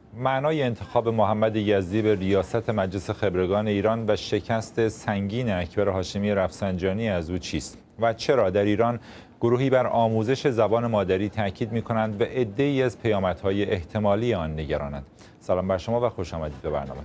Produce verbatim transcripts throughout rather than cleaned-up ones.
معنای انتخاب محمد یزدی به ریاست مجلس خبرگان ایران و شکست سنگین اکبر هاشمی رفسنجانی از او چیست؟ و چرا در ایران گروهی بر آموزش زبان مادری تاکید می‌کنند و عده‌ای از پیامدهای احتمالی آن نگرانند؟ سلام بر شما و خوش آمدید به برنامه.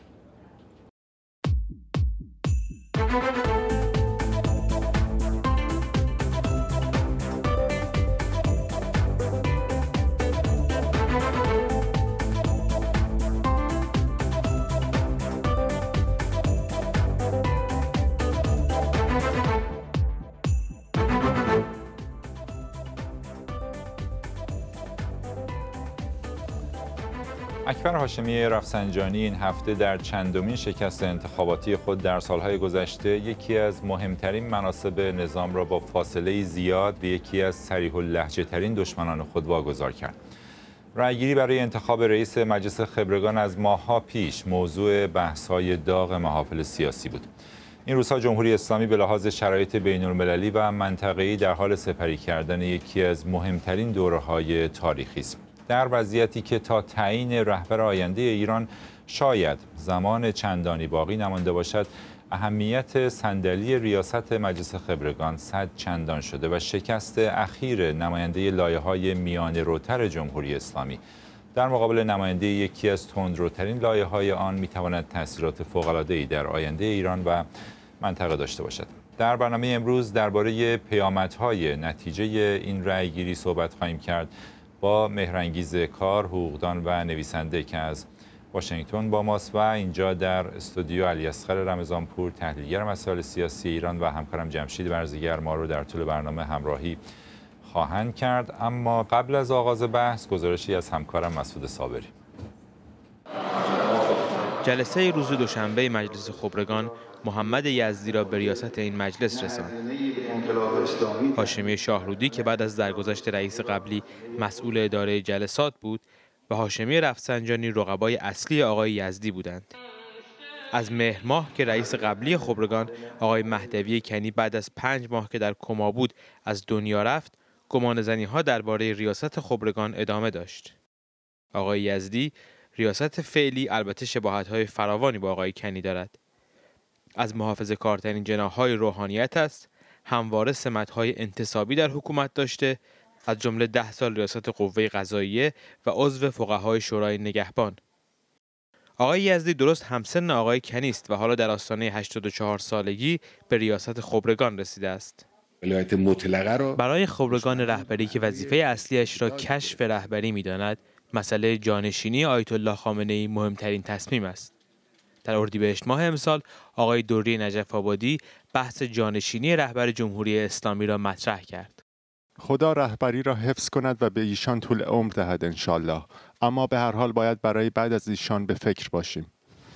اکبر هاشمی رفسنجانی این هفته در چندمین شکست انتخاباتی خود در سالهای گذشته یکی از مهمترین مناصب نظام را با فاصله زیاد به یکی از صریح اللهجه ترین دشمنان خود واگذار کرد. رأیگیری برای انتخاب رئیس مجلس خبرگان از ماه‌ها پیش موضوع بحث‌های داغ محافل سیاسی بود. این روزها جمهوری اسلامی به لحاظ شرایط بین‌المللی و منطقه‌ای در حال سپری کردن یکی از مهمترین دوره‌های تاریخی است. در وضعیتی که تا تعیین رهبر آینده ایران شاید زمان چندانی باقی نمانده باشد، اهمیت صندلی ریاست مجلس خبرگان صد چندان شده و شکست اخیر نماینده لایه‌های میانه‌روتر جمهوری اسلامی در مقابل نماینده یکی از تندروترین لایه‌های آن می‌تواند تأثیرات فوق‌العاده‌ای در آینده ایران و منطقه داشته باشد. در برنامه امروز درباره پیامدهای نتیجه این رأیگیری صحبت خواهیم کرد با مهرانگیز کار، حقوقدان و نویسنده که از واشنگتن با ماست و اینجا در استودیو علیاصغر رمضانپور تحلیلگر مسائل سیاسی ایران و همکارم جمشید برزگر ما رو در طول برنامه همراهی خواهند کرد. اما قبل از آغاز بحث گزارشی از همکارم مسعود صابری. جلسه روز دوشنبه مجلس خبرگان محمد یزدی را به ریاست این مجلس رساند. هاشمی شاهرودی که بعد از درگذشت رئیس قبلی مسئول اداره جلسات بود و هاشمی رفسنجانی رقبای اصلی آقای یزدی بودند. از مهر ماه که رئیس قبلی خبرگان آقای مهدوی کنی بعد از پنج ماه که در کما بود از دنیا رفت، گمانه‌زنی‌ها درباره ریاست خبرگان ادامه داشت. آقای یزدی ریاست فعلی البته شباهت‌های فراوانی با آقای کنی دارد. از محافظه‌کارترین جناح‌های روحانیت است، همواره سمت‌های انتصابی در حکومت داشته، از جمله ده سال ریاست قوه قضاییه و عضو فقهای شورای نگهبان. آقای یزدی درست همسن آقای کنی است و حالا در آستانه هشتاد و چهار سالگی به ریاست خبرگان رسیده است. ولایت مطلقه را برای خبرگان رهبری که وظیفه اصلیش را کشف رهبری می‌داند، مسئله جانشینی آیت الله خامنه‌ای مهمترین تصمیم است. در اردیبهشت ماه امسال آقای دوری نجف آبادی بحث جانشینی رهبر جمهوری اسلامی را مطرح کرد. خدا رهبری را حفظ کند و به ایشان طول عمر دهد انشالله، اما به هر حال باید برای بعد از ایشان به فکر باشیم.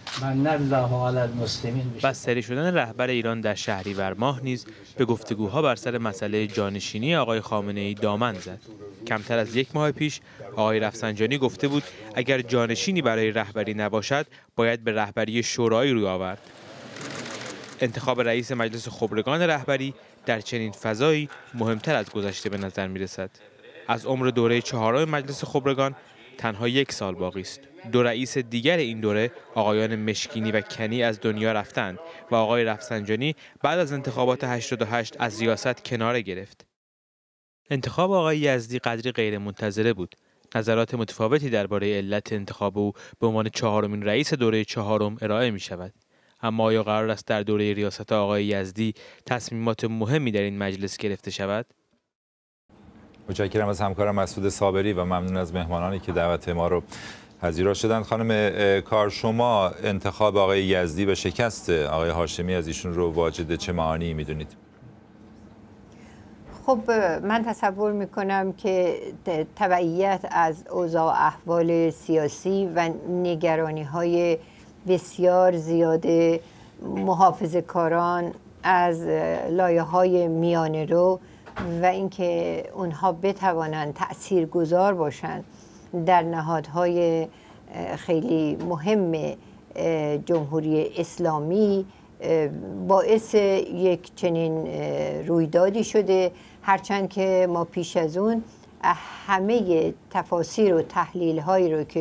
بستری شدن رهبر ایران در شهریور ماه نیز به گفتگوها بر سر مسئله جانشینی آقای خامنه‌ای دامن زد. کمتر از یک ماه پیش آقای رفسنجانی گفته بود اگر جانشینی برای رهبری نباشد باید به رهبری شورایی روی آورد. انتخاب رئیس مجلس خبرگان رهبری در چنین فضایی مهمتر از گذشته به نظر می رسد. از عمر دوره چهارم مجلس خبرگان تنها یک سال باقی است. دو رئیس دیگر این دوره آقایان مشکینی و کنی از دنیا رفتند و آقای رفسنجانی بعد از انتخابات هشتاد و هشت از ریاست کناره گرفت. انتخاب آقای یزدی قدری غیرمنتظره بود. نظرات متفاوتی درباره علت انتخاب او به عنوان چهارمین رئیس دوره چهارم ارائه می شود. اما آیا قرار است در دوره ریاست آقای یزدی تصمیمات مهمی در این مجلس گرفته شود؟ متشکرم از همکارم مسعود صابری و ممنون از مهمانانی که دعوت ما رو پذیرا شدند. خانم کار، شما انتخاب آقای یزدی و شکست آقای هاشمی از ایشون رو واجد چه معانی می‌دونید؟ خب من تصور میکنم که تبعیت از اوضاع و احوال سیاسی و نگرانی های بسیار زیاد محافظه کاران از لایه های میانه رو و اینکه اونها بتوانند تأثیرگذار باشند در نهادهای خیلی مهم جمهوری اسلامی باعث یک چنین رویدادی شده، هرچند که ما پیش از اون همه تفاسیر و تحلیل هایی رو که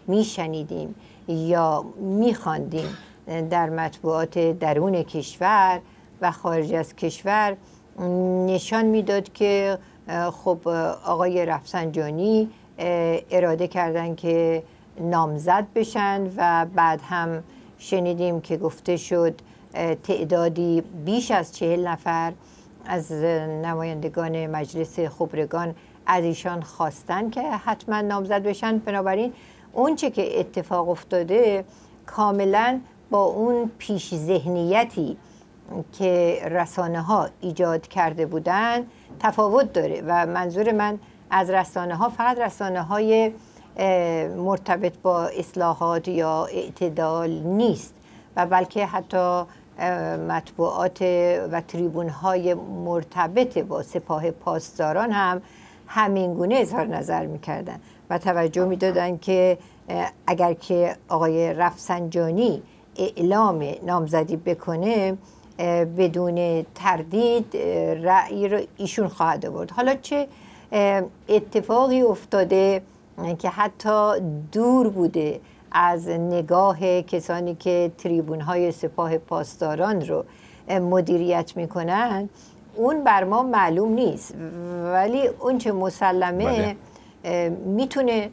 میشنیدیم یا میخواندیم در مطبوعات درون کشور و خارج از کشور نشان میداد که خب آقای رفسنجانی اراده کردن که نامزد بشن و بعد هم شنیدیم که گفته شد تعدادی بیش از چهل نفر از نمایندگان مجلس خبرگان از ایشان خواستن که حتما نامزد بشن. بنابراین اون چه که اتفاق افتاده کاملا با اون پیش ذهنیتی که رسانه ها ایجاد کرده بودن تفاوت داره و منظور من از رسانه ها فقط رسانه های مرتبط با اصلاحات یا اعتدال نیست و بلکه حتی مطبوعات و تریبون های مرتبط با سپاه پاسداران هم همینگونه اظهار نظر میکردن و توجه میدادن که اگر که آقای رفسنجانی اعلام نامزدی بکنه بدون تردید رأی رو ایشون خواهد آورد. حالا چه اتفاقی افتاده که حتی دور بوده از نگاه کسانی که تریبون‌های سپاه پاسداران رو مدیریت میکنن اون بر ما معلوم نیست، ولی اون چه مسلمه میتونه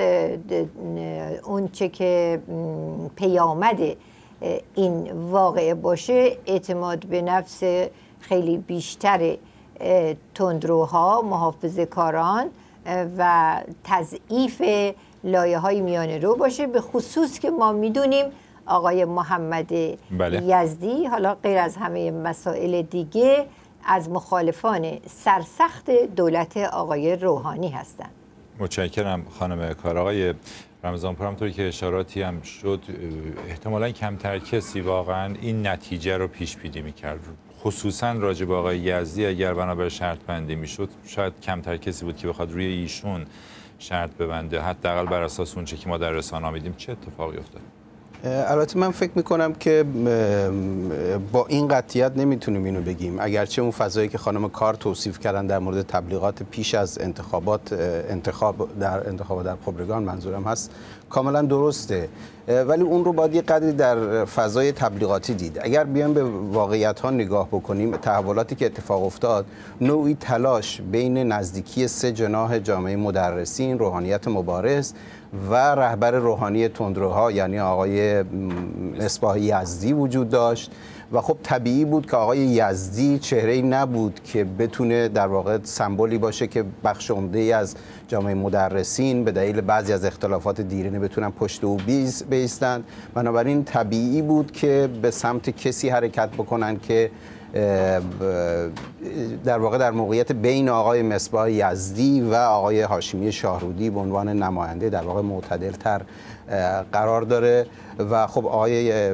اون چه که پیامد این واقعه باشه اعتماد به نفس خیلی بیشتر تندروها، محافظه کاران و تضعیف لایه های میانه رو باشه، به خصوص که ما میدونیم آقای محمد بله. یزدی حالا غیر از همه مسائل دیگه از مخالفان سرسخت دولت آقای روحانی هستند. متشکرم خانم کار. آقای رمضانپور همونطوری که اشاراتی هم شد احتمالاً کمتر کسی واقعا این نتیجه رو پیش بینی می‌کرد، خصوصا راجع به آقای یزدی اگر بنابر شرط بندی میشد شاید کمتر کسی بود که بخواد روی ایشون شرط ببنده، حداقل بر اساس اون چه که ما در رسانه‌ها میدیم. چه اتفاقی افتاد؟ البته من فکر میکنم که با این قطعیت نمیتونیم اینو بگیم، اگرچه اون فضایی که خانم کار توصیف کردن در مورد تبلیغات پیش از انتخابات انتخاب در انتخابات در خبرگان منظورم هست کاملا درسته، ولی اون رو باید یه قدری در فضای تبلیغاتی دید. اگر بیایم به واقعیت ها نگاه بکنیم، تحولاتی که اتفاق افتاد نوعی تلاش بین نزدیکی سه جناح جامعه مدرسین، روحانیت مبارز و رهبر روحانی تندروها یعنی آقای مصباح یزدی وجود داشت و خب طبیعی بود که آقای یزدی چهره‌ای نبود که بتونه در واقع سمبولی باشه که بخش عمده‌ای از جامعه مدرسین به دلیل بعضی از اختلافات دیرینه بتونن پشت او بایستند. بنابراین طبیعی بود که به سمت کسی حرکت بکنن که در واقع در موقعیت بین آقای مصباح یزدی و آقای هاشمی شاهرودی به عنوان نماینده در واقع معتدل تر قرار داره و خب آقای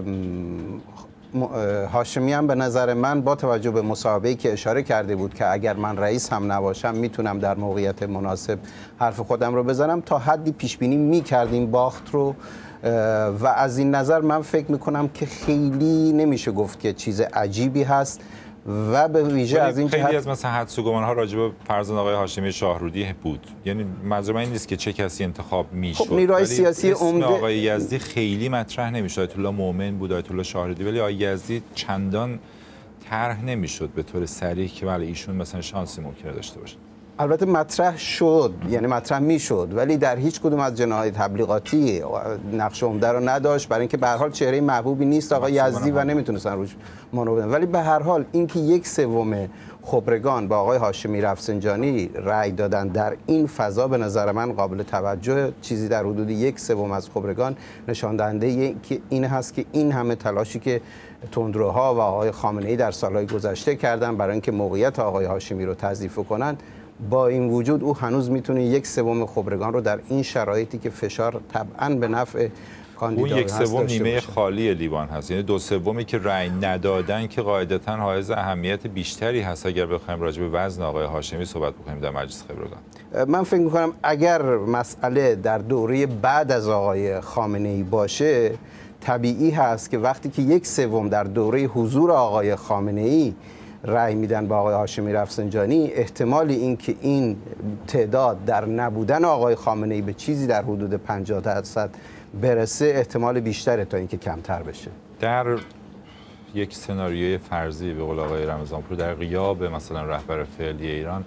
هاشمی هم به نظر من با توجه به مصاحبه‌ای که اشاره کرده بود که اگر من رئیس هم نباشم میتونم در موقعیت مناسب حرف خودم رو بزنم، تا حدی پیش بینی می‌کردیم باخت رو و از این نظر من فکر میکنم که خیلی نمیشه گفت که چیز عجیبی هست و به ویژه از این خیلی از مثلا حدس و گمان‌ها راجع به فرزند آقای هاشمی شاهرودی بود. یعنی منظور من این نیست که چه کسی انتخاب میشد، خب نیروهای سیاسی عمده آقای یزدی خیلی مطرح نمیشد. آیت الله مومن بود، آیت الله شاهرودی، ولی آقای یزدی چندان طرح نمیشد به طور صریح که ولی ایشون مثلا شانسی ممکنه داشته باشه. البته مطرح شد، یعنی مطرح میشد، ولی در هیچ کدوم از جناح‌های تبلیغاتی نقش عمده رو نداشت، برای اینکه به هر حال چهره محبوبی نیست آقای یزدی و نمیتونستن روش مانور بدن. ولی به هر حال اینکه یک سوم خبرگان با آقای هاشمی رفسنجانی رأی دادن در این فضا به نظر من قابل توجه، چیزی در حدود یک سوم از خبرگان نشان دهنده که این هست که این همه تلاشی که تندروها و آقای خامنه‌ای در سالهای گذشته کردن برای اینکه موقعیت آقای هاشمی رو تضعیف کنن، با این وجود او هنوز میتونه یک سوم خبرگان رو در این شرایطی که فشار طبعاً به نفع کاندیدا اون یک سوم نیمه خالی لیوان هست، یعنی دو سومی که رأی ندادن که قاعدتاً حائز اهمیت بیشتری هست اگر بخوایم راجع به وزن آقای هاشمی صحبت بکنیم در مجلس خبرگان. من فکر می‌کنم اگر مسئله در دوره بعد از آقای خامنه‌ای باشه، طبیعی هست که وقتی که یک سوم در دوره حضور آقای خامنه‌ای رأی میدن با آقای هاشمی رفسنجانی، احتمال این که این تعداد در نبودن آقای خامنه‌ای به چیزی در حدود پنجاه درصد برسه احتمال بیشتره تا اینکه کمتر بشه. در یک سناریوی فرضی به قول آقای رمضانپور در غیاب مثلا رهبر فعلی ایران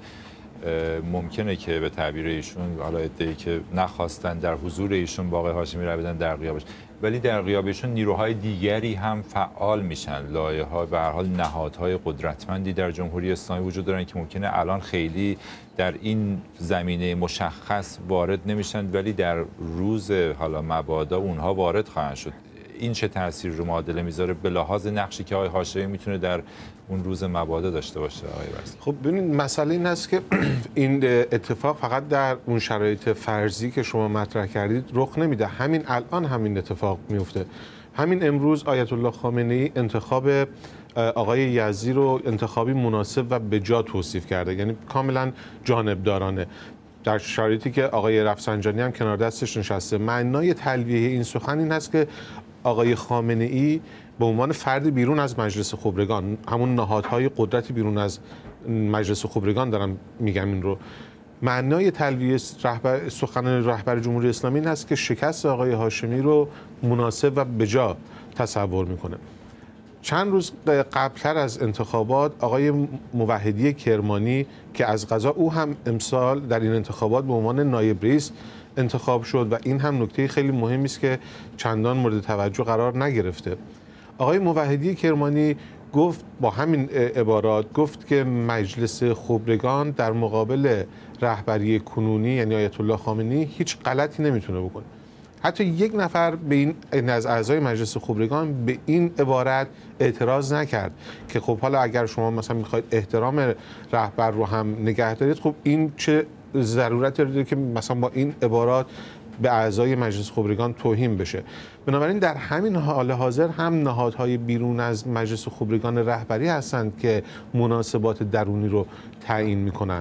ممکنه که به تعبیر ایشون، حالا ادعایی که نخواستن در حضور ایشون با آقای هاشمی رای بدن در غیابش، ولی در غیاب ایشون نیروهای دیگری هم فعال میشن، لایه‌ها به هر حال نهادهای قدرتمندی در جمهوری اسلامی وجود دارن که ممکنه الان خیلی در این زمینه مشخص وارد نمیشن، ولی در روز حالا مبادا اونها وارد خواهند شد. این چه تاثیر رو معادله میذاره به لحاظ نقشی که آقای هاشمی میتونه در اون روز مبادا داشته باشه؟ آقای برزگر. خب ببینید مسئله این است که این اتفاق فقط در اون شرایط فرضی که شما مطرح کردید رخ نمیده، همین الان همین اتفاق میفته. همین امروز آیت الله خامنه‌ای انتخاب آقای یزدی رو انتخابی مناسب و بجا توصیف کرده، یعنی کاملا جانبدارانه، در شرایطی که آقای رفسنجانی هم کنار دستش نشسته. معنای تلویح این سخن این هست که آقای خامنه‌ای به عنوان فرد بیرون از مجلس خبرگان، همون نهادهای قدرتی بیرون از مجلس خبرگان دارم میگم این رو، معنای تلویح رهبر سخن رهبر جمهوری اسلامی این هست که شکست آقای هاشمی رو مناسب و بجا تصور میکنه. چند روز قبلتر از انتخابات آقای موحدی کرمانی که از قضا او هم امسال در این انتخابات به عنوان نایب رئیس انتخاب شد و این هم نکته خیلی مهمی است که چندان مورد توجه قرار نگرفته. آقای موحدی کرمانی گفت با همین عبارات، گفت که مجلس خبرگان در مقابل رهبری کنونی یعنی آیت الله خامنه‌ای هیچ غلطی نمیتونه بکنه. حتی یک نفر به این از اعضای مجلس خبرگان به این عبارت اعتراض نکرد که خب حالا اگر شما مثلا میخواید احترام رهبر رو هم نگه دارید، خب این چه ضرورتی داره که مثلا با این عبارات به اعضای مجلس خبرگان توهین بشه. بنابراین در همین حال حاضر هم نهادهای بیرون از مجلس خبرگان رهبری هستند که مناسبات درونی رو تعیین میکنن.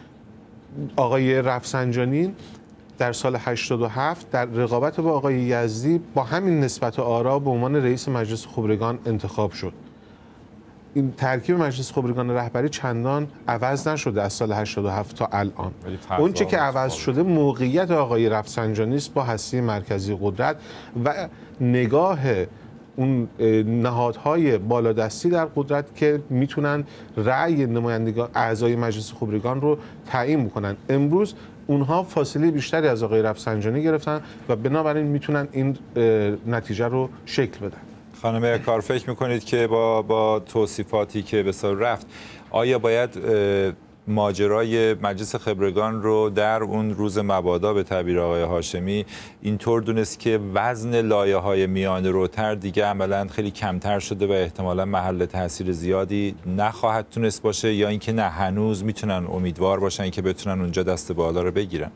آقای رفسنجانی در سال هشتاد و هفت در رقابت با آقای یزدی با همین نسبت آرا به عنوان رئیس مجلس خبرگان انتخاب شد. این ترکیب مجلس خبرگان رهبری چندان عوض نشده از سال هشتاد و هفت تا الان. اون چه که عوض شده موقعیت آقای رفسنجانی است با هسته مرکزی قدرت و نگاه اون نهادهای بالادستی در قدرت که میتونن رأی نمایندگان اعضای مجلس خبرگان رو تعیین بکنن. امروز اونها فاصله بیشتری از آقای رفسنجانی گرفتن و بنابراین میتونن این نتیجه رو شکل بدن. خانم کار فکر میکنید که با با توصیفاتی که به سر رفت آیا باید ماجرای مجلس خبرگان رو در اون روز مبادا به تعبیر آقای هاشمی اینطور دونست که وزن لایه‌های میانه روتر دیگه عملاً خیلی کمتر شده و احتمالاً محل تاثیر زیادی نخواهد تونست باشه، یا اینکه نه هنوز میتونن امیدوار باشن که بتونن اونجا دست بالا رو بگیرن؟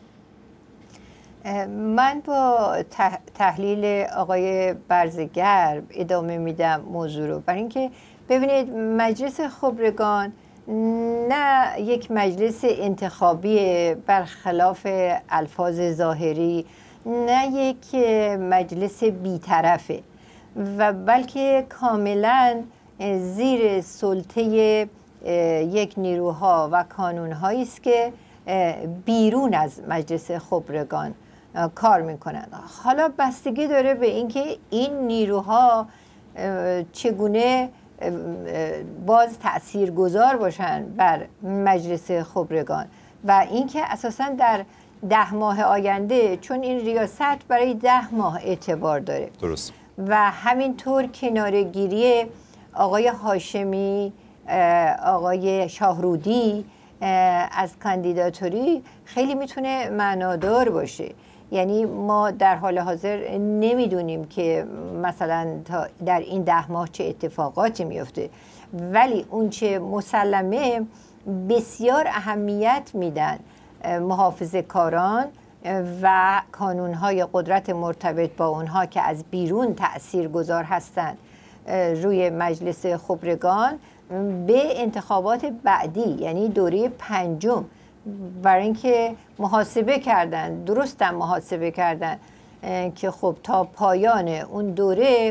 من با تحلیل آقای برزگر ادامه میدم موضوع رو، برای اینکه ببینید مجلس خبرگان نه یک مجلس انتخابی برخلاف الفاظ ظاهری، نه یک مجلس بیطرفه و بلکه کاملا زیر سلطه یک نیروها و کانونهایی است که بیرون از مجلس خبرگان کار میکنن. حالا بستگی داره به اینکه این نیروها چگونه باز تاثیرگذار باشن بر مجلس خبرگان و اینکه اساساً در ده ماه آینده، چون این ریاست برای ده ماه اعتبار داره درست، و همینطور کنارگیری آقای هاشمی، آقای شاهرودی از کاندیداتوری خیلی میتونه معنادار باشه. یعنی ما در حال حاضر نمیدونیم که مثلا در این ده ماه چه اتفاقاتی میفته، ولی اون چه مسلمه بسیار اهمیت میدن محافظه کاران و کانونهای قدرت مرتبط با اونها که از بیرون تأثیر گذار هستند روی مجلس خبرگان به انتخابات بعدی، یعنی دوره پنجم، برای اینکه محاسبه کردن، درستم محاسبه کردن که خب تا پایان اون دوره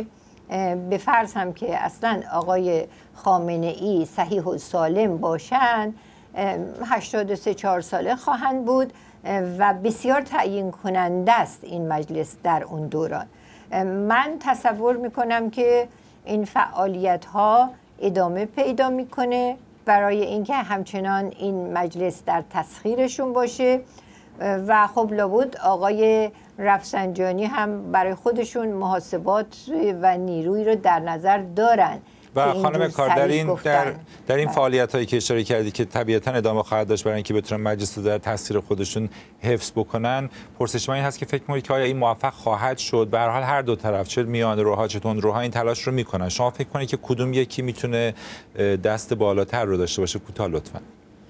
به فرض هم که اصلا آقای خامنه ای صحیح و سالم باشند، هشتاد و سه چهار ساله خواهند بود و بسیار تعیین کننده است این مجلس در اون دوران. من تصور میکنم که این فعالیت ها ادامه پیدا میکنه برای اینکه همچنان این مجلس در تسخیرشون باشه و خب لابد آقای رفسنجانی هم برای خودشون محاسبات و نیروی رو در نظر دارن. و خانم کار در این در, در این فعالیت هایی که اشاره کردی که طبیعتا ادامه خواهد داشت برای اینکه بتونن مجلس رو در تسخیر خودشون حفظ بکنن، پرسش من این هست که فکر می‌کنید که آیا این موفق خواهد شد؟ به هر حال هر دو طرف، چه میان روها چه تندروها، این تلاش رو میکنن. شما فکر کنید که کدوم یکی میتونه دست بالاتر رو داشته باشه؟ کوتاه لطفاً.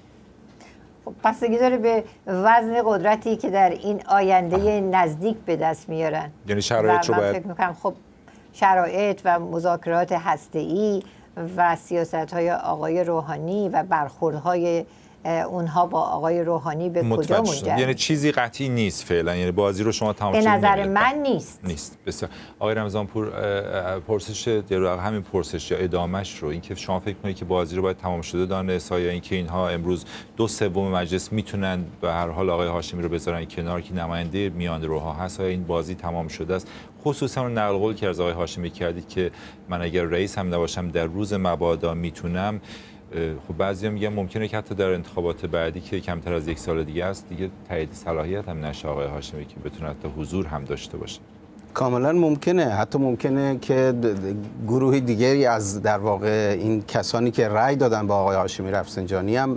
بستگی داره به وزن قدرتی که در این آینده نزدیک به دست میارن. یعنی شرایط رو باید، فکر میکنم خب شرایط و مذاکرات هسته‌ای و سیاست‌های آقای روحانی و برخوردهای اونها با آقای روحانی به کجا منجر؟ یعنی چیزی قطعی نیست فعلا، یعنی بازی رو شما تمام به نظر من نیست. نیست. بسیار. آقای رمضانپور، پرسش همین پرسش یا ادامش رو، اینکه شما فکر کنید که بازی رو باید تمام شده دانست، یا اینکه اینها امروز دو سوم مجلس میتونن به هر حال آقای هاشمی رو بذارن کنار که نماینده میان روها هست، آیا این بازی تمام شده است؟ خصوصا اون نقل قول که از آقای هاشمی کردید که من اگر رئیس هم نباشم در روز مبادا میتونم. خب بعضیا میگن ممکنه که حتی در انتخابات بعدی که کمتر از یک سال دیگه است دیگه تایید صلاحیت هم نشه آقای هاشمی که بتونه حتی حضور هم داشته باشه. کاملا ممکنه، حتی ممکنه که گروه دیگری از در واقع این کسانی که رأی دادن با آقای هاشمی رفسنجانی هم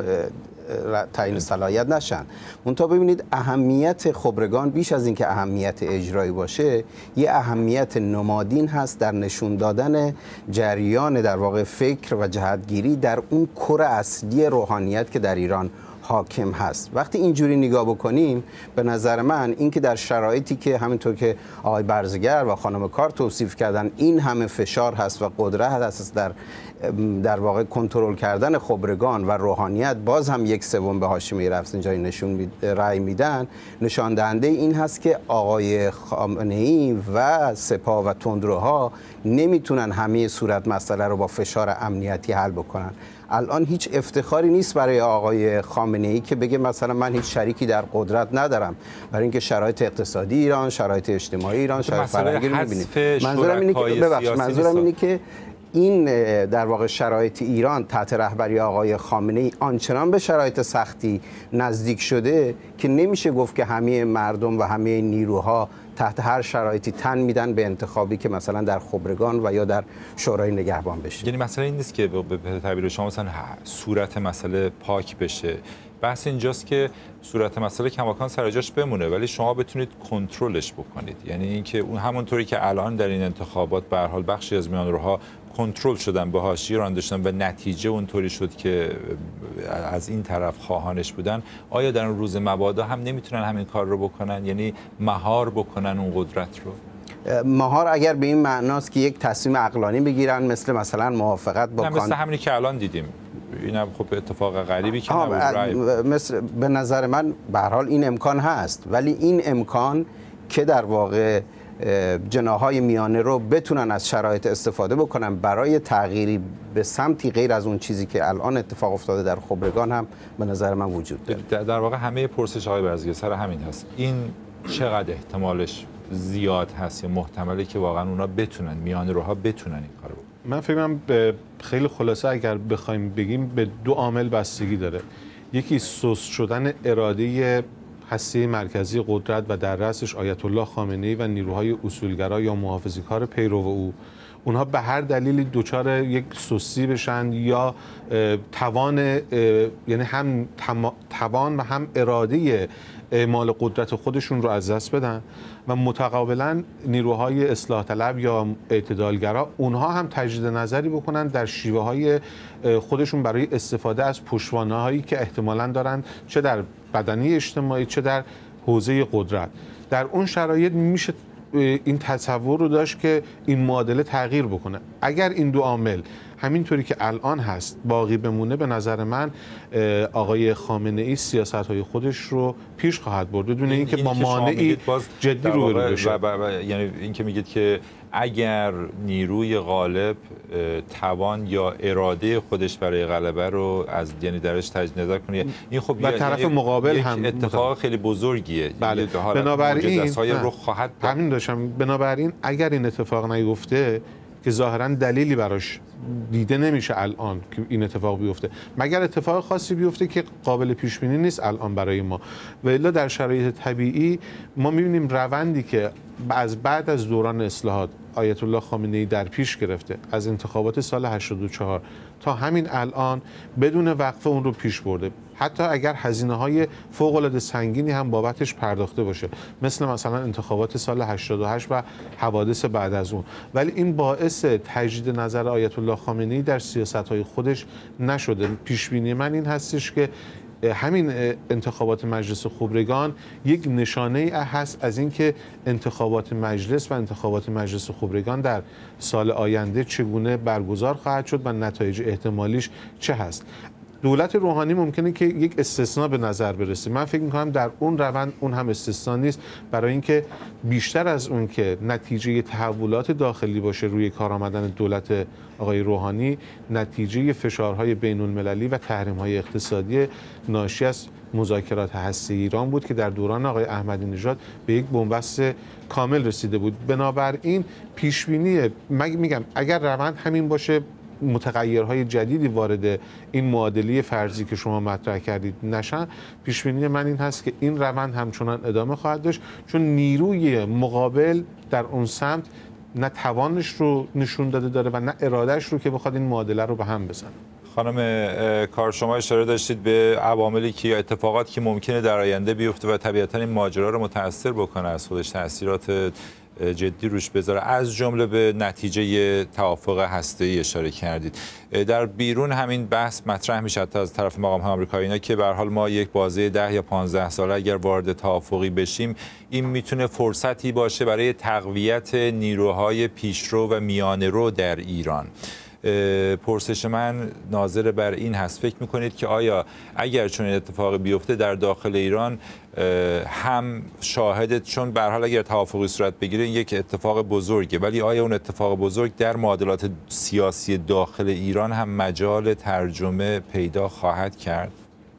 تعیین صلاحیت نشن. منتها ببینید اهمیت خبرگان بیش از اینکه اهمیت اجرایی باشه، یه اهمیت نمادین هست در نشون دادن جریان در واقع فکر و جهتگیری در اون کور اصلی روحانیت که در ایران حاکم هست. وقتی اینجوری نگاه بکنیم، به نظر من اینکه در شرایطی که همینطور که آقای برزگر و خانم کار توصیف کردن این همه فشار هست و قدرت هست در در واقع کنترل کردن خبرگان و روحانیت، باز هم یک سوم به هاشمی رفسنجانی نشون رأی میدن، نشان دهنده این هست که آقای خامنه‌ای و سپاه و تندروها نمیتونن همه صورت مسئله رو با فشار امنیتی حل بکنن. الان هیچ افتخاری نیست برای آقای خامنه‌ای که بگه مثلا من هیچ شریکی در قدرت ندارم، برای اینکه شرایط اقتصادی ایران، شرایط اجتماعی ایران، شرایط فرهنگی رو می‌بینیم. منظورم اینه که ببخشید منظورم اینه که این در واقع شرایط ایران تحت رهبری آقای خامنه‌ای آنچنان به شرایط سختی نزدیک شده که نمیشه گفت که همه مردم و همه نیروها تحت هر شرایطی تن میدن به انتخابی که مثلا در خبرگان و یا در شورای نگهبان بشه. یعنی مسئله این نیست که به تعبیر شما مثلا صورت مسئله پاک بشه. بحث اینجاست که صورت مسئله کماکان سر جاش بمونه، ولی شما بتونید کنترلش بکنید. یعنی اینکه اون همونطوری که الان در این انتخابات به هر حال بخشی از میانروها کنترل شدن، به حاشیه رانده شدن و نتیجه اونطوری شد که از این طرف خواهانش بودن، آیا در اون روز مبادا هم نمیتونن همین کار رو بکنن؟ یعنی مهار بکنن اون قدرت رو؟ مهار اگر به این معناست که یک تصمیم عقلانی بگیرن، مثل مثلا موافقت با کان... مثل همینی که الان دیدیم، اینم خب اتفاق غریبی که نبود. مثل به نظر من به هر حال این امکان هست، ولی این امکان که در واقع جناح‌های میانه رو بتونن از شرایط استفاده بکنن برای تغییری به سمتی غیر از اون چیزی که الان اتفاق افتاده در خبرگان هم به نظر من وجود داره. در واقع همه پرسش های برزگر سر همین هست. این چقدر احتمالش زیاد هست یا محتمله که واقعا اونا بتونن، میانه روها بتونن این کارو بکنن؟ من فکر کنم به خیلی خلاصه اگر بخوایم بگیم به دو عامل بستگی داره. یکی سست شدن اراده هسته مرکزی قدرت و در رأسش آیت الله خامنه‌ای و نیروهای اصولگرا یا محافظه‌کار پیرو او، اونها به هر دلیلی دچار یک سستی بشن یا توان، یعنی هم توان و هم اراده اعمال قدرت خودشون رو از دست بدن و متقابلا نیروهای اصلاح طلب یا اعتدالگرا اونها هم تجدید نظری بکنن در شیوه های خودشون برای استفاده از پشتوانه هایی که احتمالاً دارن، چه در بدنی اجتماعی چه در حوزه قدرت. در اون شرایط میشه این تصور رو داشت که این معادله تغییر بکنه. اگر این دو عامل همینطوری که الان هست باقی بمونه، به نظر من آقای خامنه ای سیاست‌های خودش رو پیش خواهد برد بدون اینکه با مانعی جدی روبرو بشه. و, و, و یعنی اینکه میگید که اگر نیروی غالب توان یا اراده خودش برای غلبه رو از یعنی درش تجدید نظر کنه، این خب و طرف یعنی مقابل هم اتفاق خیلی بزرگیه. بله. بنابراین رخ خواهد همین داشتم بنابراین اگر این اتفاق نیفته که ظاهرا دلیلی براش دیده نمیشه الان که این اتفاق بیفته، مگر اتفاق خاصی بیفته که قابل پیش بینی نیست الان برای ما. و الا در شرایط طبیعی ما میبینیم روندی که از بعد از دوران اصلاحات آیت الله خامنه ای در پیش گرفته از انتخابات سال هشتاد و چهار تا همین الان بدون وقفه اون رو پیش برده، حتی اگر هزینه‌های فوق‌العاده سنگینی هم بابتش پرداخته باشه، مثل مثلا انتخابات سال هشتاد و هشت و حوادث بعد از اون. ولی این باعث تجدید نظر آیت الله خامنه ای در سیاست‌های خودش نشده. پیش بینی من این هستش که همین انتخابات مجلس خبرگان یک نشانه هست از اینکه انتخابات مجلس و انتخابات مجلس خبرگان در سال آینده چگونه برگزار خواهد شد و نتایج احتمالیش چه هست. دولت روحانی ممکنه که یک استثناء به نظر برسه. من فکر می‌کنم در اون روند اون هم استثناء نیست، برای اینکه بیشتر از اون که نتیجه تحولات داخلی باشه روی کار آمدن دولت آقای روحانی، نتیجه فشارهای بین‌المللی و تحریم‌های اقتصادی ناشی از مذاکرات هسته‌ای ایران بود که در دوران آقای احمدی نژاد به یک بنبست کامل رسیده بود. بنابراین پیش‌بینی میگم اگر روند همین باشه، متغیرهای جدیدی وارد این معادله فرضی که شما مطرح کردید نشن، پیش بینی من این هست که این روند همچنان ادامه خواهد داشت، چون نیروی مقابل در اون سمت نه توانش رو نشون داده داره و نه ارادهش رو که بخواد این معادله رو به هم بزنه. خانم کار، شما اشاره داشتید به عواملی که یا اتفاقاتی که ممکنه در آینده بیفته و طبیعتاً این ماجرا رو متأثر بکنه، از خودش تأثیرات جدی روش بذاره، از جمله به نتیجه توافق هسته‌ای اشاره کردید. در بیرون همین بحث مطرح میشه حتی از طرف مقام‌های آمریکایی اینا که به هر حال ما یک بازه ده یا پانزده ساله اگر وارد توافقی بشیم، این میتونه فرصتی باشه برای تقویت نیروهای پیشرو و میانه‌رو در ایران. پرسش من ناظر بر این هست، فکر میکنید که آیا اگر چون این اتفاق بیفته در داخل ایران هم شاهد، چون به هر حال اگر توافقی صورت بگیره این یک اتفاق بزرگه، ولی آیا اون اتفاق بزرگ در معادلات سیاسی داخل ایران هم مجال ترجمه پیدا خواهد کرد؟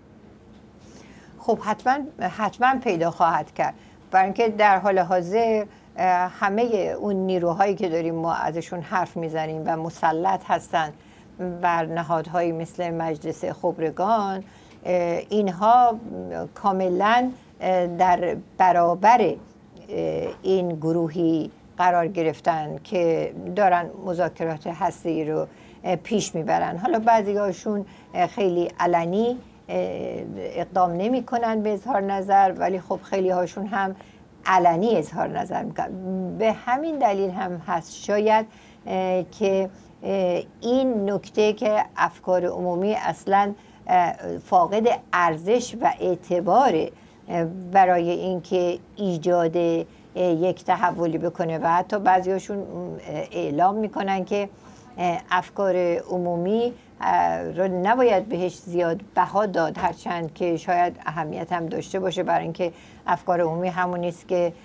خب حتما حتما پیدا خواهد کرد، برای اینکه در حال حاضر همه اون نیروهایی که داریم ما ازشون حرف میزنیم و مسلط هستن بر نهادهایی مثل مجلس خبرگان، اینها کاملا در برابر این گروهی قرار گرفتن که دارن مذاکرات هسته‌ای رو پیش میبرن. حالا بعضی هاشون خیلی علنی اقدام نمی کنن به اظهار نظر، ولی خب خیلی هاشون هم علنی اظهار نظر میکنن. به همین دلیل هم هست شاید که این نکته که افکار عمومی اصلا فاقد ارزش و اعتبار برای اینکه ایجاد یک تحولی بکنه و حتی بعضیاشون اعلام میکنن که افکار عمومی رو نباید بهش زیاد بها داد، هرچند که شاید اهمیت هم داشته باشه، برای اینکه افکار عمومی همون نیست که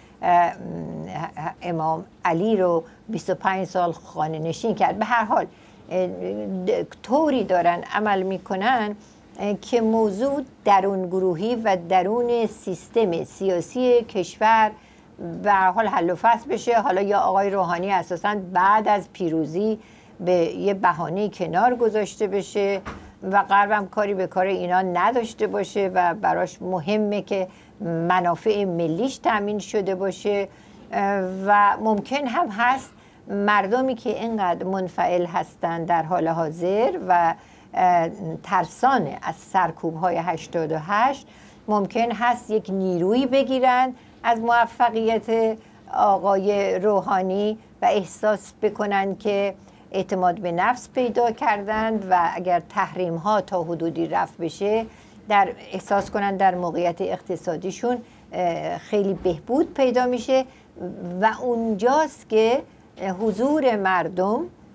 امام علی رو بیست و پنج سال خانه نشین کرد. به هر حال طوری دارن عمل میکنن که موضوع درون گروهی و درون سیستم سیاسی کشور به هر حال حل و فصل بشه. حالا یا آقای روحانی اساساً بعد از پیروزی به یه بهانه کنار گذاشته بشه و غربم کاری به کار اینا نداشته باشه و براش مهمه که منافع ملیش تامین شده باشه، و ممکن هم هست مردمی که اینقدر منفعل هستن در حال حاضر و ترسان از سرکوب‌های هشتاد و هشت ممکن هست یک نیرویی بگیرن از موفقیت آقای روحانی و احساس بکنن که اعتماد به نفس پیدا کردند و اگر تحریم ها تا حدودی رفع بشه در احساس کنن در موقعیت اقتصادیشون خیلی بهبود پیدا میشه و اونجاست که حضور مردم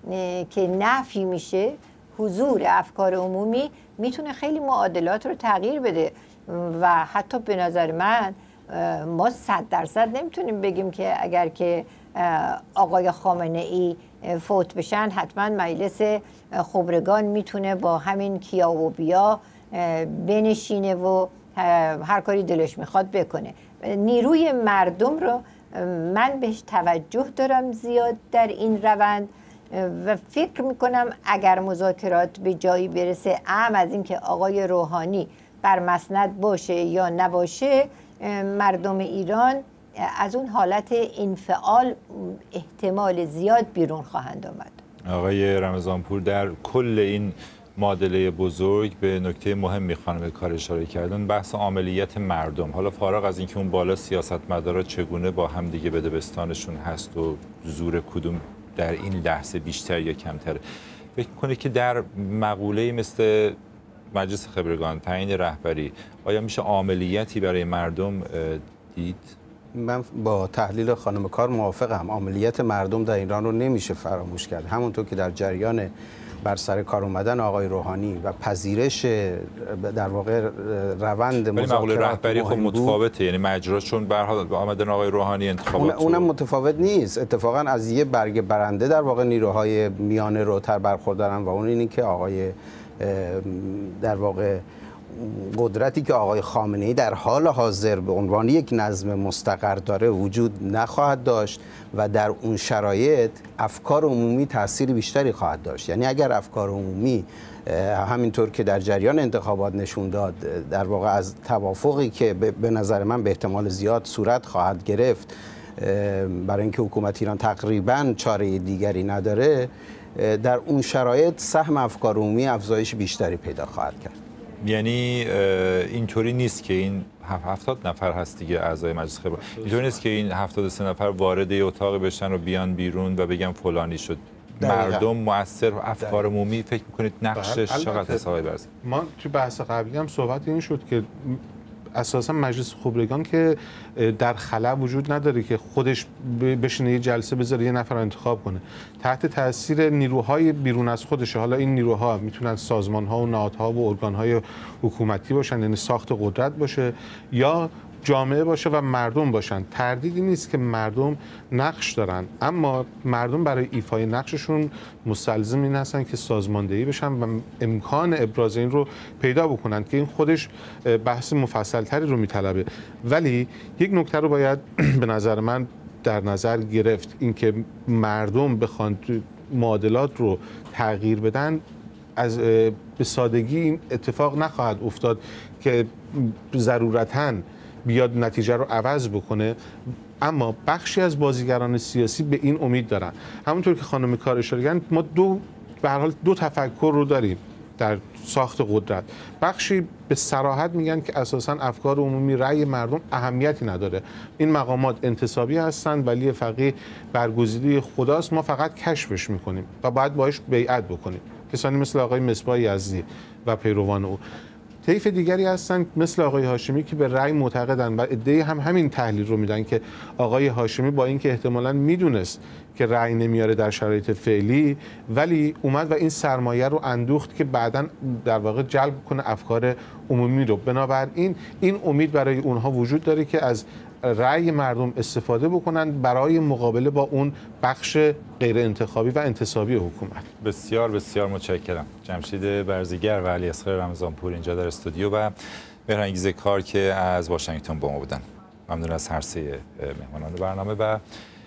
که نفی میشه، حضور افکار عمومی میتونه خیلی معادلات رو تغییر بده و حتی به نظر من ما صد درصد نمیتونیم بگیم که اگر که آقای خامنه ای فوت بشن حتما مجلس خبرگان میتونه با همین کیا و بیا بنشینه و هر کاری دلش میخواد بکنه. نیروی مردم رو من بهش توجه دارم زیاد در این روند و فکر میکنم اگر مذاکرات به جایی برسه، اهم از اینکه آقای روحانی بر مسند باشه یا نباشه، مردم ایران از اون حالت انفعال احتمال زیاد بیرون خواهند آمد. آقای رمضانپور در کل این معادله بزرگ به نکته مهمی خانم کار اشاره کردن، بحث عاملیت مردم. حالا فارغ از اینکه اون بالا سیاستمدارا چگونه با هم دیگه بدبستانشون هست و زور کدوم در این لحظه بیشتر یا کمتر، فکر می‌کنه که در مقوله مثل مجلس خبرگان، تعیین رهبری، آیا میشه عاملیتی برای مردم دید؟ من با تحلیل خانم کار موافقم. عاملیت مردم در ایران رو نمیشه فراموش کرد. همونطور که در جریان بر سر کار اومدن آقای روحانی و پذیرش در واقع روند مذاکرات رهبری خب متفاوته، یعنی مجراچون به هر حال آمدن آقای روحانی انتخابات اون اونم متفاوت نیست. اتفاقا از یه برگ برنده در واقع نیروهای میانه روتر برخوردارن و اون اینی که آقای در واقع قدرتی که آقای خامنه‌ای در حال حاضر به عنوان یک نظم مستقر داره وجود نخواهد داشت و در اون شرایط افکار عمومی تأثیر بیشتری خواهد داشت. یعنی اگر افکار عمومی همینطور که در جریان انتخابات نشون داد در واقع از توافقی که به نظر من به احتمال زیاد صورت خواهد گرفت، برای اینکه حکومت ایران تقریباً چاره دیگری نداره، در اون شرایط سهم افکار عمومی افزایش بیشتری پیدا خواهد کرد. یعنی اینطوری نیست که این هفتاد نفر هست دیگه اعضای مجلس خبرگان، اینطوری نیست که این هفتاد و سه نفر وارد اتاق بشن و بیان بیرون و بگن فلانی شد. مردم مؤثر و افکار عمومی فکر میکنید نقشش چقدر حسابی برسه؟ ما تو بحث قبلی هم صحبت این شد که اساسا مجلس خبرگان که در خلا وجود نداره که خودش بشینه یه جلسه بذاره یه نفر انتخاب کنه، تحت تاثیر نیروهای بیرون از خودشه. حالا این نیروها میتونن سازمان‌ها و نهادها و ارگان‌های حکومتی باشن، یعنی ساخت قدرت باشه، یا جامعه باشه و مردم باشن. تردیدی نیست که مردم نقش دارن، اما مردم برای ایفای نقششون مستلزم این هستن که سازماندهی بشن و امکان ابراز این رو پیدا بکنن که این خودش بحث مفصل‌تری رو میطلبه. ولی یک نکته رو باید به نظر من در نظر گرفت، اینکه مردم بخوان معادلات رو تغییر بدن، از به سادگی این اتفاق نخواهد افتاد که ضرورتاً بیاد نتیجه رو عوض بکنه. اما بخشی از بازیگران سیاسی به این امید دارن. همونطور که خانم کار اشاره کردن، ما دو به هر حال دو تفکر رو داریم در ساخت قدرت. بخشی به صراحت میگن که اساساً افکار عمومی، رأی مردم اهمیتی نداره، این مقامات انتصابی هستند، ولی فقیه برگزیده خداست، ما فقط کشفش میکنیم و باید باهاش بیعت بکنیم. کسانی مثل آقای مصباح یزدی و پیروان او. طیف دیگری هستن مثل آقای هاشمی که به رأی معتقدن و عده‌ای هم همین تحلیل رو میدن که آقای هاشمی با اینکه احتمالاً میدونست که رأی نمیاره در شرایط فعلی، ولی اومد و این سرمایه رو اندوخت که بعداً در واقع جلب کنه افکار عمومی رو. بنابراین این امید برای اونها وجود داره که از رأی مردم استفاده بکنن برای مقابله با اون بخش غیر انتخابی و انتصابی حکومت. بسیار بسیار متشکرم. جمشید برزیگر و علیاصغر رمضانپور اینجا در استودیو و مهرانگیز کار که از واشنگتن با ما بودن. ممنون از هر سه مهمانان برنامه. و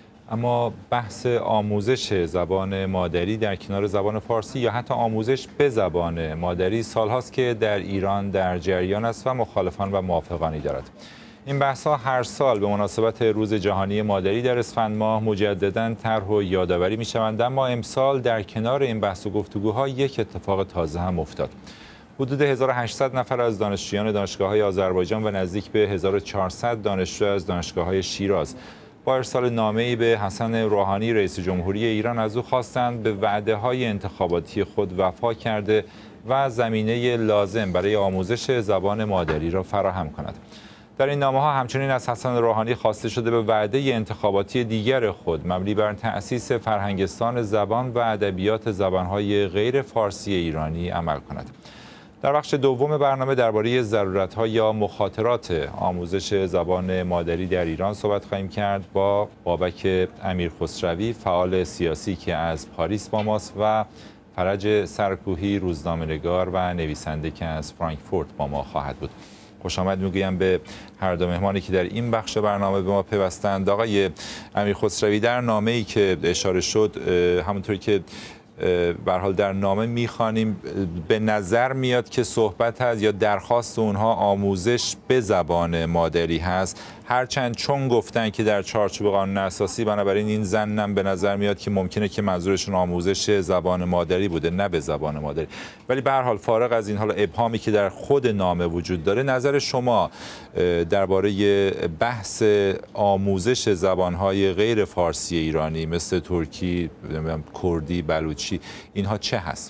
اما بحث آموزش زبان مادری در کنار زبان فارسی یا حتی آموزش به زبان مادری سالهاست که در ایران در جریان است و مخالفان و موافقانی دارد. این بحث‌ها هر سال به مناسبت روز جهانی مادری در اسفند ماه مجدداً طرح و یادآوری می‌شوند، اما امسال در کنار این بحث و گفتگوها یک اتفاق تازه هم افتاد. حدود هزار و هشتصد نفر از دانشجویان دانشگاه‌های آذربایجان و نزدیک به هزار و چهارصد دانشجو از دانشگاه‌های شیراز با ارسال نامه‌ای به حسن روحانی رئیس جمهوری ایران از او خواستند به وعده‌های انتخاباتی خود وفا کرده و زمینه لازم برای آموزش زبان مادری را فراهم کند. در این نامه ها همچنین از حسن روحانی خواسته شده به وعده انتخاباتی دیگر خود مبنی بر تأسیس فرهنگستان زبان و ادبیات زبانهای غیر فارسی ایرانی عمل کند. در بخش دوم برنامه درباره ضرورت‌ها یا مخاطرات آموزش زبان مادری در ایران صحبت خواهیم کرد با بابک امیرخسروی، فعال سیاسی که از پاریس با ماست، و فرج سرکوهی، روزنامه‌نگار و نویسنده که از فرانکفورت با ما خواهد بود. خوش آمد میگویم به هر دو مهمانی که در این بخش برنامه به ما پیوستند. آقای امیرخسروی، در نامه‌ای که اشاره شد، همونطوری که به هر حال در نامه می‌خوانیم، به نظر میاد که صحبت هست یا درخواست اونها آموزش به زبان مادری هست، هرچند چون گفتن که در چارچوب قانون اساسی، بنابراین این ظنم به نظر میاد که ممکنه که منظورشون آموزش زبان مادری بوده، نه به زبان مادری. ولی به هر حال فارغ از این حالا ابهامی که در خود نامه وجود داره، نظر شما درباره بحث آموزش زبان‌های غیر فارسی ایرانی مثل ترکی، کردی، بلوچی، اینها چه هست؟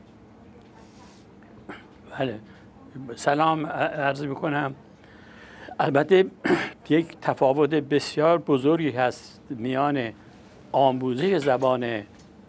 بله، سلام عرض میکنم. البته یک تفاوت بسیار بزرگی هست میان آموزش زبان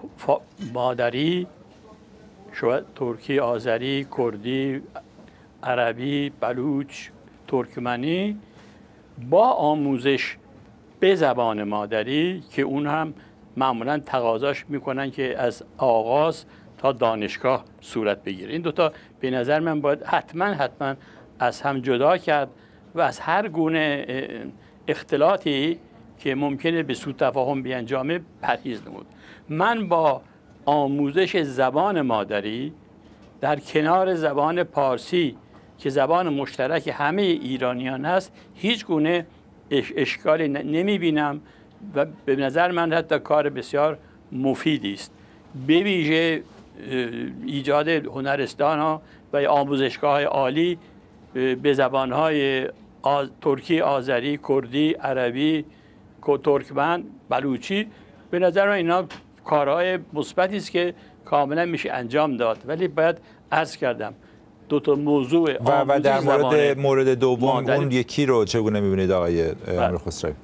مادری، شاید ترکی، آذری، کردی، عربی، بلوچ، ترکمنی، با آموزش به زبان مادری که اون هم معمولا تقاضاش میکنن که از آغاز تا دانشگاه صورت بگیره. این دوتا به نظر من باید حتما حتما از هم جدا کرد و از هر گونه اختلاطی که ممکنه به سوء تفاهم بیانجامه پرهیز نمود. من با آموزش زبان مادری در کنار زبان پارسی که زبان مشترک همه ایرانیان است هیچ گونه اشکالی نمی بینم و به نظر من حتی کار بسیار مفیدی است. به ویژه ایجاد هنرستان ها و آموزشگاه عالی به زبان های آز... ترکی، آذری، کردی، عربی، ترکمن، بلوچی، به نظر من اینا کارهای مثبتی است که کاملا میشه انجام داد. ولی باید عرض کردم دو تا موضوع و, و در مورد مورد دوم مادری. اون یکی رو چگونه میبینید آقای امیرخسروی؟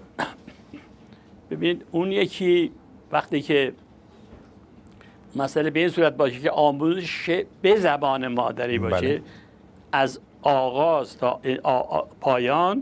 ببینید اون یکی وقتی که مسئله به این صورت باشه که آموزش به زبان مادری باشه، بله، از آغاز تا پایان،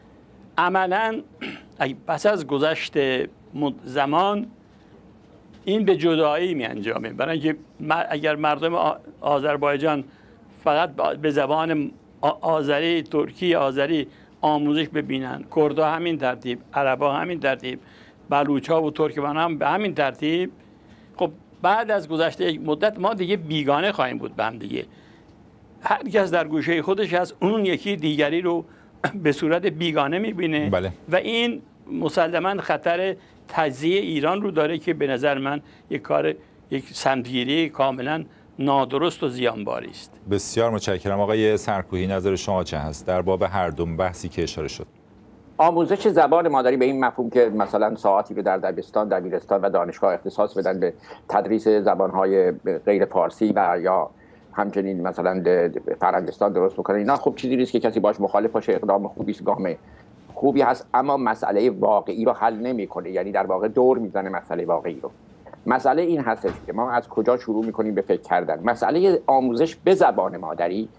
عملاً پس از گذشت زمان این به جدایی می انجامه. برای اینکه اگر مردم آذربایجان فقط به زبان آذری، ترکی، آذری آموزش ببینن، کردها همین ترتیب، عربا همین ترتیب، بلوچ‌ها و ترکمن هم به همین ترتیب، خب بعد از گذشت یک مدت ما دیگه بیگانه خواهیم بود به هم دیگه. هر کس در گوشه خودش هست، اون یکی دیگری رو به صورت بیگانه می‌بینه. بله. و این مسلماً خطر تجزیه ایران رو داره که به نظر من یک کار، یک سمتگیری کاملاً نادرست و زیانباری است. بسیار متشکرم. آقای سرکوهی، نظر شما چه هست در باب هر دو بحثی که اشاره شد؟ آموزش زبان مادری به این مفهوم که مثلا ساعتی رو در دبستان، دبیرستان و دانشگاه اختصاص بدن به تدریس زبانهای غیر فارسی و یا همچنین مثلا فرهنگستان درست بکنن، اینا خب چیزی نیست که کسی باش مخالف باشه، اقدام خوبی است، گام خوبی هست، اما مسئله واقعی رو حل نمیکنه. یعنی در واقع دور میزنه مسئله واقعی رو. مسئله این هستش که ما از کجا شروع میکنیم به فکر کردن. مسئله آموزش به زبان مادری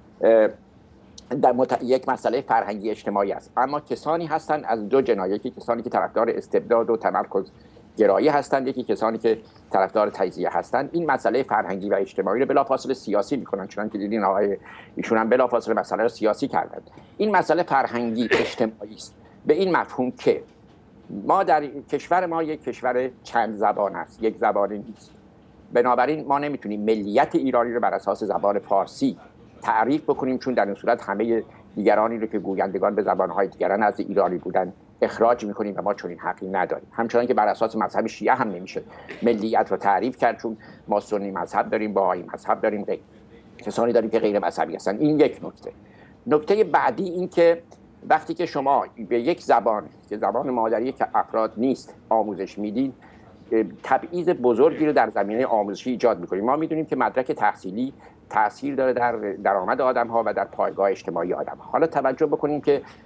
در مت... یک مسئله فرهنگی اجتماعی است، اما کسانی هستند از دو جناح، یکی کسانی که طرفدار استبداد و تمرکز گرایی هستند، یکی کسانی که طرفدار تجزیه هستند. این مسئله فرهنگی و اجتماعی رو بلافاصله سیاسی میکنن، چون که دیدین آقای ایشون هم بلافاصله مسئله رو سیاسی کردند. این مسئله فرهنگی اجتماعی است به این مفهوم که ما در کشور ما یک کشور چند زبان است، یک زبانی نیست. بنابراین ما نمیتونیم ملیت ایرانی رو بر اساس زبان فارسی تعریف بکنیم، چون در این صورت همه دیگرانی رو که گویندگان به زبانهای دیگران از ایرانی بودن اخراج میکنیم و ما چنین حقی نداریم. همچنان که بر اساس مذهب شیعه هم نمیشه ملیت رو تعریف کرد، چون ما سنی مذهب داریم، بهایی مذهب داریم، غیر کسانی داریم که غیر مذهبی هستن. این یک نکته. نکته بعدی این که وقتی که شما به یک زبان که زبان مادری که افراد نیست آموزش میدین، تبعیض بزرگی رو در زمینه آموزشی ایجاد میکنیم. ما میدونیم که مدرک تحصیلی تأثیر داره در درآمد آدم‌ها و در پایگاه اجتماعی آدم‌ها. حالا توجه بکنیم که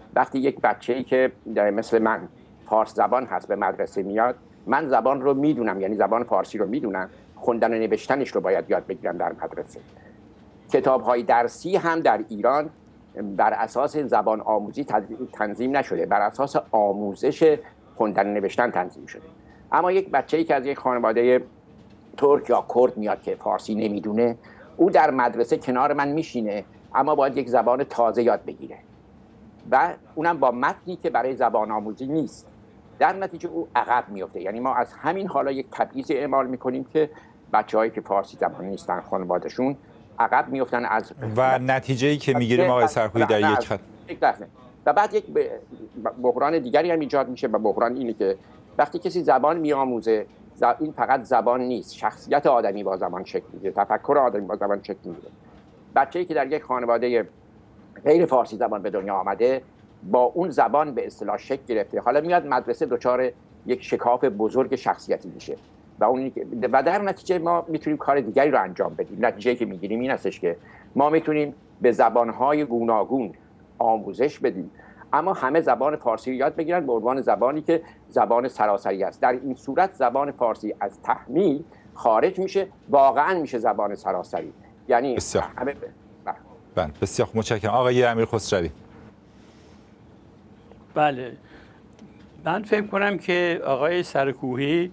وقتی یک بچه‌ای که مثل من فارس زبان هست به مدرسه میاد، من زبان رو میدونم، یعنی زبان فارسی رو میدونم، خوندن و نوشتنش رو باید یاد بگیرم در مدرسه. کتاب‌های درسی هم در ایران بر اساس زبان آموزی تنظیم نشده، بر اساس آموزش خوندن و نوشتن تنظیم شده. اما یک بچه‌ای که از یک خانواده ترک یا کرد میاد که فارسی نمیدونه، او در مدرسه کنار من میشینه، اما باید یک زبان تازه یاد بگیره و اونم با متنی که برای زبان آموزی نیست. در نتیجه او عقب میفته. یعنی ما از همین حالا یک تبعیض اعمال میکنیم که بچه‌هایی که فارسی زبان نیستن خانواده‌شون عقب میفتن از و نتیجه‌ای که میگیریم آقای سرخویی در یک خط. و بعد یک بحران دیگری هم ایجاد میشه و بحران اینه که وقتی کسی زبان میآموزه، این فقط زبان نیست، شخصیت آدمی با زبان شکل میگیره، تفکر آدمی با زبان شکل میگیره. بچه‌ای که در یک خانواده غیر فارسی زبان به دنیا آمده، با اون زبان به اصطلاح شکل گرفته، حالا میاد مدرسه دچار یک شکاف بزرگ شخصیتی میشه و اون و در نتیجه ما میتونیم کار دیگری رو انجام بدیم. نتیجه‌ای که میگیریم این هستش که ما میتونیم به زبان‌های گوناگون آموزش بدیم، اما همه زبان فارسی رو یاد بگیرن به عنوان زبانی که زبان سراسری است. در این صورت زبان فارسی از تحمیل خارج میشه، واقعا میشه زبان سراسری. یعنی بسیار همه بله بسیار متشکرم. آقای امیرخسروی. بله، من فکر کنم که آقای سرکوهی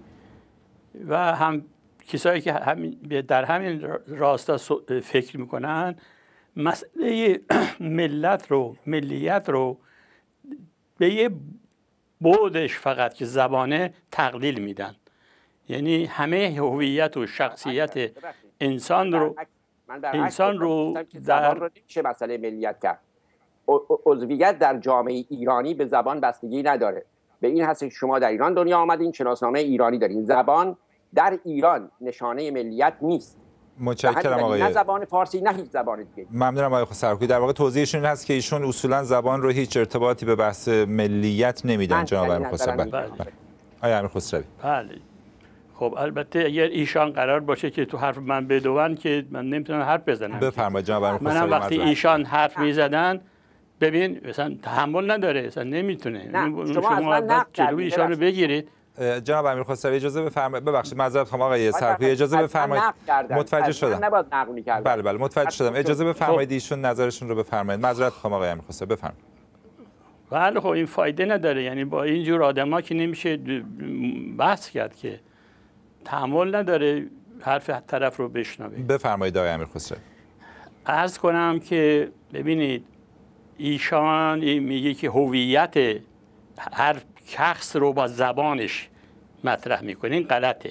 و هم کسایی که همین در همین راستا فکر میکنن مسئله ملت رو ملیت رو به یه بعدش فقط که زبانه تقلیل میدن. یعنی همه هویت و شخصیت انسان رو انسان رو در چه مسئله ملیت کرد. عضویت در جامعه ایرانی به زبان بستگی نداره. به این هست که شما در ایران دنیا آمدین، شناسنامه ایرانی دارین، زبان در ایران نشانه ملیت نیست. متشکرم آقای نه زبان فارسی نه هیچ زبان دیگه. ممنونم آقای سرکویی. در واقع توضیحشون این هست که ایشون اصولا زبان رو هیچ ارتباطی به بحث ملیت نمیدن جناب امیرخسروی. بله. آقای امیرخسروی. بله. خب البته اگر ایشان قرار باشه که تو حرف من بدون که من نمیتونم حرف بزنم. بفرمایید جناب امیرخسروی. منم وقتی ایشان حرف میزدن ببین مثلا تحمل نداره، مثلا نمیتونه. شما بعد جلوی ایشان رو بگیرید. جناب امیرخسروی اجازه بفرمایید. ببخشید معذرت میخوام آقای سرکویی، اجازه بفرمایید. متوجه شدم. نباید نقد می‌کردن. بله بله متوجه شدم. اجازه بفرمایید ایشون نظرشون رو بفرمایید. معذرت میخوام آقای امیرخسروی، بفرمایید. بله خب این فایده نداره. یعنی با این جور آدما که نمیشه بحث کرد که تحمل نداره حرف طرف رو بشنوه. بفرمایید آقای امیرخسروی. عرض کنم که ببینید ایشان میگه که هویت هر شخص رو با زبانش مطرح میکنه. این غلطه.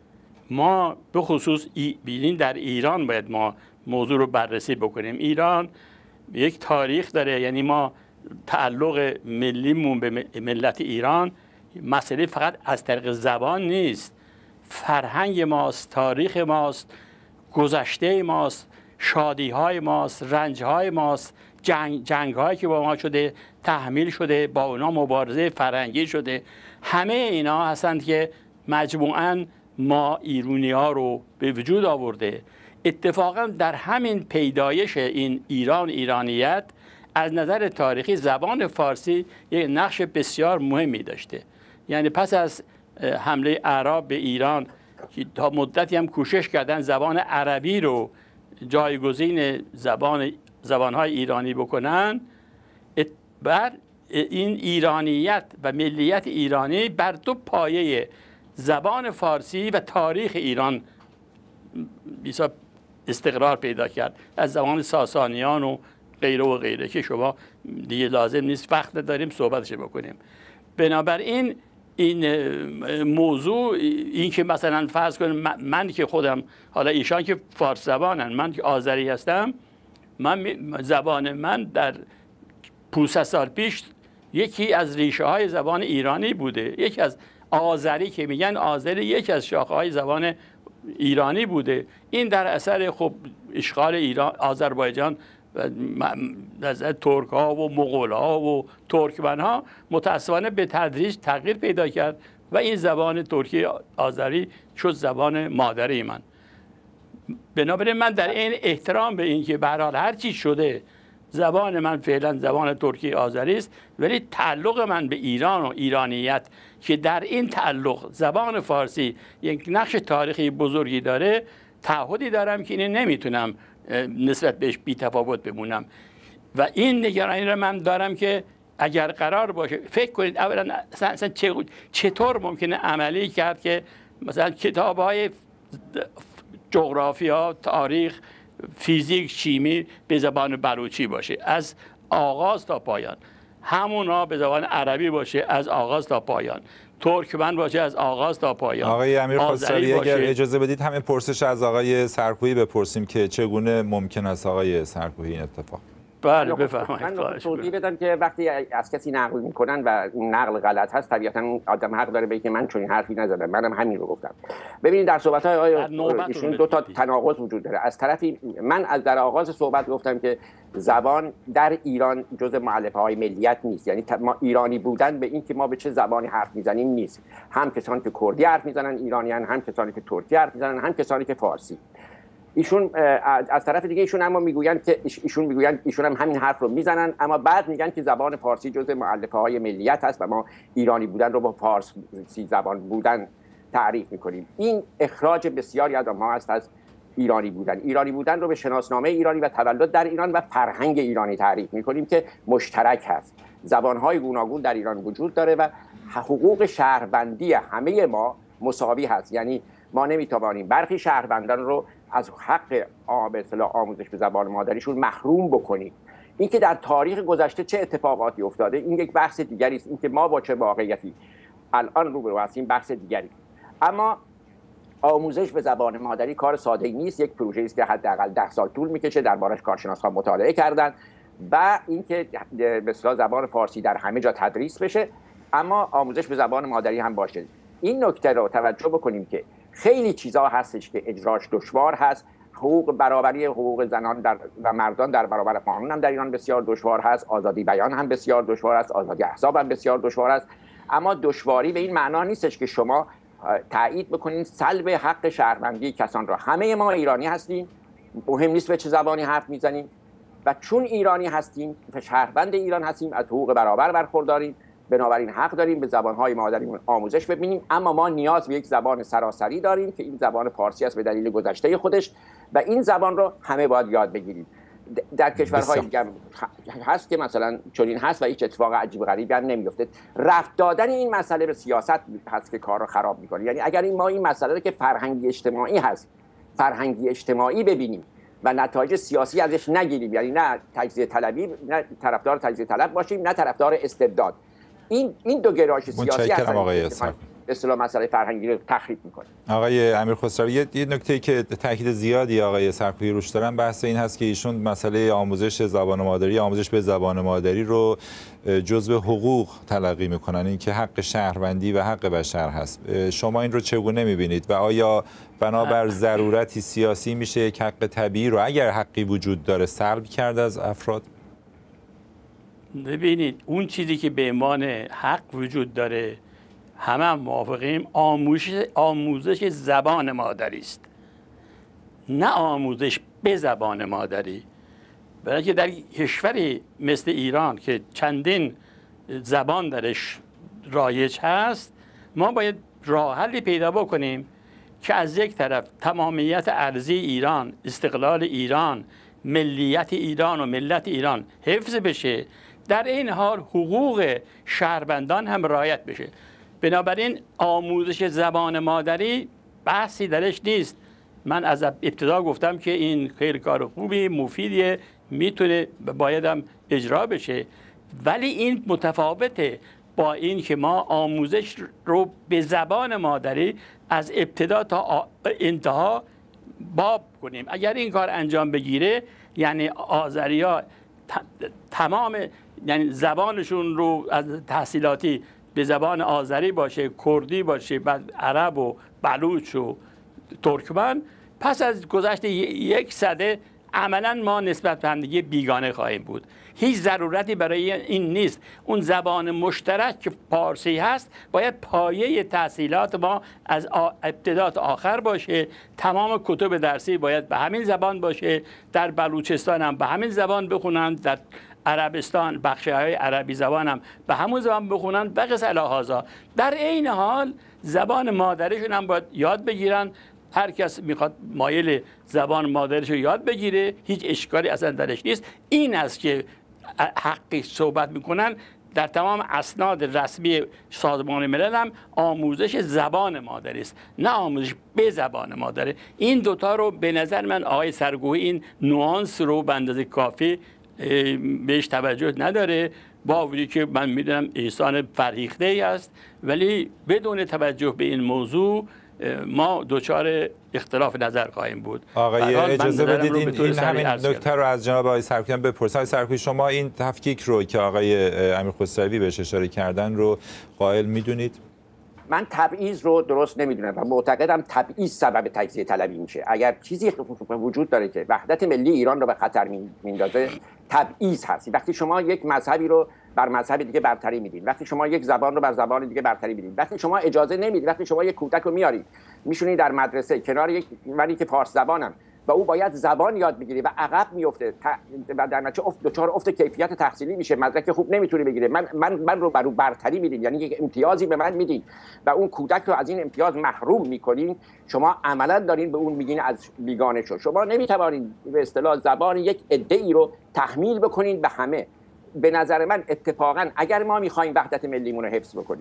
ما به خصوص ببینید در ایران باید ما موضوع رو بررسی بکنیم. ایران یک تاریخ داره، یعنی ما تعلق ملیمون به ملت ایران مسئله فقط از طریق زبان نیست، فرهنگ ماست، تاریخ ماست، گذشته ماست، شادی های ماست، رنج های ماست، جنگ, جنگ هایی که با ما شده، تحمیل شده، با اونا مبارزه فرهنگی شده. همه اینا هستند که مجموعاً ما ایرانی ها رو به وجود آورده. اتفاقاً در همین پیدایش این ایران ایرانیت از نظر تاریخی زبان فارسی یک نقش بسیار مهمی داشته. یعنی پس از حمله اعراب به ایران که تا مدتی هم کوشش کردن زبان عربی رو جایگزین زبان زبانهای ایرانی بکنن، بر این ایرانیت و ملیت ایرانی بر دو پایه زبان فارسی و تاریخ ایران بیسا استقرار پیدا کرد. از زمان ساسانیان و غیره و غیره که شما دیگه لازم نیست وقت داریم صحبتش بکنیم. بنابراین این موضوع این که مثلا فرض کنیم من, من که خودم حالا ایشان که فارس زبانن، من که آذری هستم، من زبان من در پانصد سال پیش یکی از ریشه های زبان ایرانی بوده. یکی از آذری که میگن آذری یکی از شاخه های زبان ایرانی بوده. این در اثر خب اشغال ایران آذربایجان از ترک ها و مغول ها و ترکمن ها متاسفانه به تدریج تغییر پیدا کرد و این زبان ترکی آذری شد زبان مادری من. بنابراین من در این احترام به این که به هر حال هر چی شده زبان من فعلا زبان ترکی آذری است، ولی تعلق من به ایران و ایرانیت که در این تعلق زبان فارسی یک نقش تاریخی بزرگی داره، تعهدی دارم که اینو نمیتونم نسبت بهش بی تفاوت بمونم و این نگرانی رو من دارم که اگر قرار باشه فکر کنید اولا اصلا چطور ممکنه عملی کرد که مثلا کتاب‌های جغرافیا، تاریخ، فیزیک، شیمی به زبان بلوچی باشه از آغاز تا پایان، همونا به زبان عربی باشه از آغاز تا پایان، ترکمن باشه از آغاز تا پایان. آقای امیر خسروی اگر اجازه بدید همین پرسش از آقای سرکویی بپرسیم که چگونه ممکن است آقای سرکویی این اتفاق؟ بله بفرمایید. من توضیح بدم که وقتی از کسی نقل میکنن و نقل غلط هست، طبیعتا آدم حق داره بگه که من چنین حرفی نزدم، منم همین رو گفتم. ببینید در صحبت‌های آقای ایشون دو تا تناقض وجود داره. از طرفی من از در آغاز صحبت گفتم که زبان در ایران جزء مؤلفه‌های ملیت نیست، یعنی ما ایرانی بودن به این که ما به چه زبانی حرف میزنیم نیست. هم کسانی که کردی حرف میزنن ایرانیان، هم کسانی که ترکی حرف میزنن، هم کسانی که فارسی. ایشون از طرف دیگه ایشون اما میگویند که ایشون میگویند ایشون هم همین حرف رو میزنن، اما بعد میگن که زبان فارسی جزء مؤلفه‌های ملیت هست و ما ایرانی بودن رو با فارسی زبان بودن تعریف میکنیم. این اخراج بسیاری از آدم‌ها است از ایرانی بودن. ایرانی بودن رو به شناسنامه ایرانی و تولد در ایران و فرهنگ ایرانی تعریف میکنیم که مشترک هست. زبان‌های گوناگون در ایران وجود داره و حقوق شهروندی همه ما مساوی هست، یعنی ما نمیتوانیم برخی شهروندان رو از حق به اصطلاح آموزش به زبان مادریشون محروم بکنیم. اینکه در تاریخ گذشته چه اتفاقاتی افتاده این یک بحث دیگری است، اینکه ما با چه واقعیتی الان روبرو هستیم بحث دیگری. اما آموزش به زبان مادری کار ساده‌ای نیست، یک پروژه‌ای است که حداقل ده سال طول میکشه، دربارش کارشناسان مطالعه کردن و اینکه به اصطلاح زبان فارسی در همه جا تدریس بشه، اما آموزش به زبان مادری هم باشه. این نکته رو توجه بکنیم که خیلی چیزا هستش که اجراش دشوار هست. حقوق برابری حقوق زنان در و مردان در برابر قانون هم در ایران بسیار دشوار هست، آزادی بیان هم بسیار دشوار است، آزادی احزاب هم بسیار دشوار است. اما دشواری به این معنا نیستش که شما تایید بکنین سلب حق شهروندی کسان را. همه ما ایرانی هستیم، مهم نیست به چه زبانی حرف میزنیم و چون ایرانی هستیم و شهروند ایران هستیم از حقوق برابر برخورداریم، بنابراین حق داریم به زبان‌های مادریمون آموزش ببینیم. اما ما نیاز به یک زبان سراسری داریم که این زبان فارسی است به دلیل گذشته خودش و این زبان رو همه باید یاد بگیریم. در کشورهای دیگه هست که مثلا چنین هست و هیچ اتفاق عجیب غریبی هم نمیفته. رفت دادن این مسئله به سیاست هست که کار رو خراب میکنه. یعنی اگر این ما این مسئله که فرهنگی اجتماعی هست، فرهنگی اجتماعی ببینیم و نتایج سیاسی ازش نگیریم، یعنی نه تجزیه طلبی، نه طرفدار تجزیه طلب باشیم، نه طرفدار استبداد، این این دو گرایش سیاسی هستن به اصطلاح مسئله فرهنگی رو تخریب میکنه. آقای امیر خسروی یه نکته که تاکید زیادی آقای سرکویی روش دارن بحث این هست که ایشون مسئله آموزش زبان مادری، آموزش به زبان مادری رو جزء حقوق تلقی میکنن، این که حق شهروندی و حق بشر هست. شما این رو چگونه میبینید و آیا بنابر ضرورتی سیاسی میشه یک حق طبیعی رو اگر حقی وجود داره سلب کرد از افراد؟ ببینید اون چیزی که به عنوان حق وجود داره همه هم موافقیم، آموزش آموزش زبان مادری است، نه آموزش به زبان مادری. برای که در کشوری مثل ایران که چندین زبان درش رایج هست، ما باید راه حلی پیدا بکنیم که از یک طرف تمامیت ارضی ایران، استقلال ایران، ملیت ایران و ملت ایران حفظ بشه، در این حال حقوق شهروندان هم رعایت بشه. بنابراین آموزش زبان مادری بحثی درش نیست. من از ابتدا گفتم که این خیلی کار خوبی، مفیدیه، میتونه باید هم اجرا بشه، ولی این متفاوته با این که ما آموزش رو به زبان مادری از ابتدا تا انتها باب کنیم. اگر این کار انجام بگیره یعنی آذری‌ها تمام یعنی زبانشون رو از تحصیلاتی به زبان آذری باشه، کردی باشه، بعد عرب و بلوچ و ترکمن، پس از گذشت یک سده عملا ما نسبت به همدیگه بیگانه خواهیم بود. هیچ ضرورتی برای این نیست. اون زبان مشترک که فارسی هست باید پایه تحصیلات ما از ابتدا تا آخر باشه. تمام کتب درسی باید به همین زبان باشه. در بلوچستان هم به همین زبان بخونن، در عربستان بخش‌های عربی زبان هم به همون زبان بخونن و قص الهازا. در عین حال زبان مادریشون هم باید یاد بگیرن. هر کس میخواد مایل زبان مادرش رو یاد بگیره، هیچ اشکالی اصلا درش نیست. این است که حقی صحبت میکنن. در تمام اسناد رسمی سازمان ملل هم آموزش زبان مادری است، نه آموزش به زبان مادری. این دوتا رو به نظر من آقای سرگوهی این نوانس رو به اندازه کافی بهش توجه نداره، با وجودی که من میدونم انسان فرهیخته ای است، ولی بدون توجه به این موضوع ما دوچار اختلاف نظر خواهیم بود. آقای اجازه بدید این, این همین نکته رو از جناب آقای سرکویی بپرسم. آقای سرکویی، شما این تفکیک رو که آقای امیرخسروی بهش اشاره کردن رو قائل میدونید؟ من تبعیض رو درست نمیدونم و معتقدم تبعیض سبب تجزیه طلبی میشه. اگر چیزی وجود داره که وحدت ملی ایران رو به خطر میندازه، تبعیض هست. وقتی شما یک مذهبی رو بر مذهب دیگه برتری میدید، وقتی شما یک زبان رو بر زبان دیگه برتری میدید، وقتی شما اجازه نمیدید، وقتی شما یک کودک رو میارید میشونید در مدرسه کنار یک منی که فارس زبانم و او باید زبان یاد بگیره و عقب میفته و در نتیجه افت دچار افت کیفیت تحصیلی میشه، مدرک خوب نمیتونه بگیره، من من من رو بر او برتری میدین، یعنی یک امتیازی به من میدین و اون کودک رو از این امتیاز محروم میکنین، شما عملا دارین به اون میگین از بیگانه شو. شما نمیتوانید به اصطلاح زبان یک عده‌ای رو تحمیل بکنین به همه. به نظر من اتفاقا اگر ما میخوایم وحدت ملیمون رو حفظ بکنیم،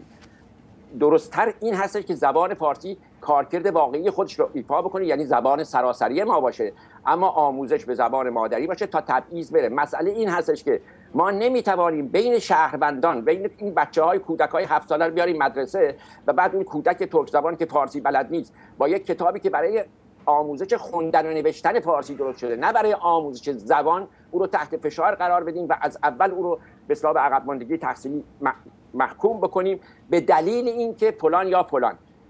درست‌تر این هستش که زبان فارسی کارکرد واقعی خودش رو ایفا بکنه، یعنی زبان سراسری ما باشه، اما آموزش به زبان مادری باشه تا تبعیض بره. مسئله این هستش که ما نمیتوانیم بین شهروندان، بین این بچه‌های کودک‌های هفت ساله رو بیاریم مدرسه و بعد اون کودک ترک زبان که فارسی بلد نیست با یک کتابی که برای آموزش خوندن و نوشتن فارسی درست شده، نه برای آموزش زبان، او رو تحت فشار قرار بدیم و از اول او رو به اصطلاح به عقب ماندگی تحصیلی محکوم بکنیم به دلیل اینکه فلان یا فلان.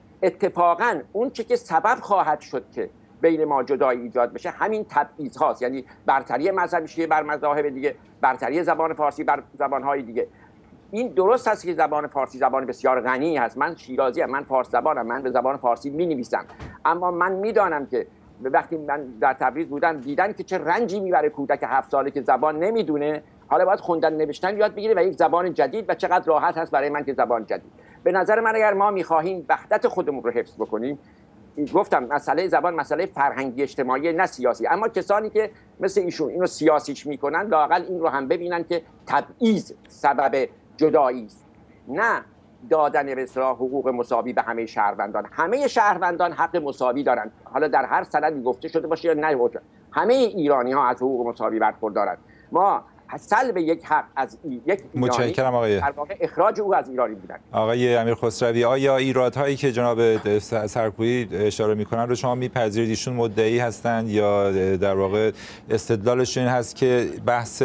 اتفاقا اون چه که سبب خواهد شد که بین ما جدایی ایجاد بشه همین تبعیض هاست، یعنی برتری مذهب شیعه بر مذاهب دیگه، برتری زبان فارسی بر زبانهای دیگه. این درست هست که زبان فارسی زبان بسیار غنی هست. من شیرازی ام، من فارس زبانم، من به زبان فارسی می‌نویسم، اما من میدانم که وقتی من در تبریز بودم دیدن که چه رنجی میبره کودک هفت ساله که زبان نمیدونه، حالا باید خوندن نوشتن یاد بگیره و یک زبان جدید و چقدر راحت هست برای من که زبان جدید. به نظر من اگر ما می‌خواهیم وحدت خودمون رو حفظ بکنیم، گفتم مسئله زبان مسئله فرهنگی اجتماعی نه سیاسی، اما کسانی که مثل ایشون اینو سیاسیش میکنن لااقل این رو هم ببینن که تبعیض سبب جدایی است، نه دادن به اصطلاح حقوق مساوی به همه شهروندان. همه شهروندان حق مساوی دارند، حالا در هر سندی گفته شده باشه یا نه، همه ایرانی ها از حقوق مساوی برخوردارند. ما سلب یک حق از ای... یک ایرانی در واقع اخراج او از ایرانی بودن. آقای امیرخسروی، آیا ایرادهایی که جناب سرکویی اشاره میکنن رو شما میپذیرید ایشون مدعی هستند یا در واقع استدلالشون این هست که بحث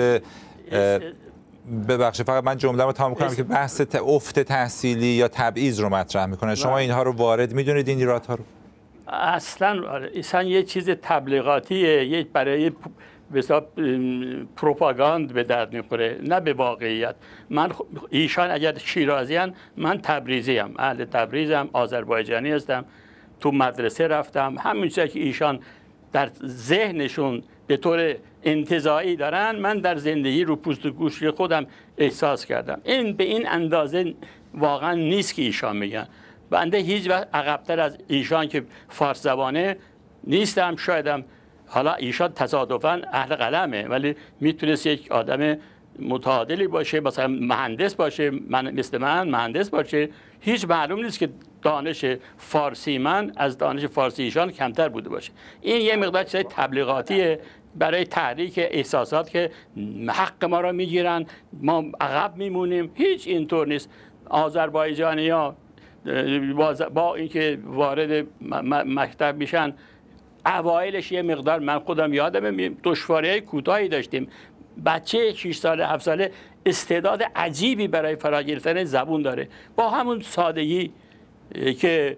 ببخشید فقط من جمله رو تمام کنم که بحث افت تحصیلی یا تبعیض رو مطرح میکنه، شما اینها رو وارد میدونید این ایرادها رو؟ اصلا اصلا یه چیز تبلیغاتیه، یه برای بسیار پروپاگاند به درد میخوره، نه به واقعیت. من ایشان اگر شیرازیان، من تبریزی ام، اهل تبریزم، آذربایجانی هستم، تو مدرسه رفتم، همین چیزی که ایشان در ذهنشون به طور انتزاعی دارن من در زندگی رو پوست و گوش خودم احساس کردم. این به این اندازه واقعا نیست که ایشان میگن. بنده هیچ وقت عقب‌تر از ایشان که فارس زبانه نیستم. شایدم حالا ایشان تصادفاً اهل قلمه، ولی میتونست یک آدم متعادلی باشه، مثلا مهندس باشه، من مثل من مهندس باشه. هیچ معلوم نیست که دانش فارسی من از دانش فارسی ایشان کمتر بوده باشه. این یه مقدار چیز تبلیغاتیه برای تحریک احساسات که حق ما را میگیرن، ما عقب میمونیم. هیچ اینطور نیست. آذربایجانی‌ها با اینکه وارد مکتب میشن اوایلش یه مقدار، من خودم یادمه دشواری‌های کوتاهی داشتیم. بچه شش ساله هفت ساله استعداد عجیبی برای فرا گرفتن زبون داره، با همون سادگی که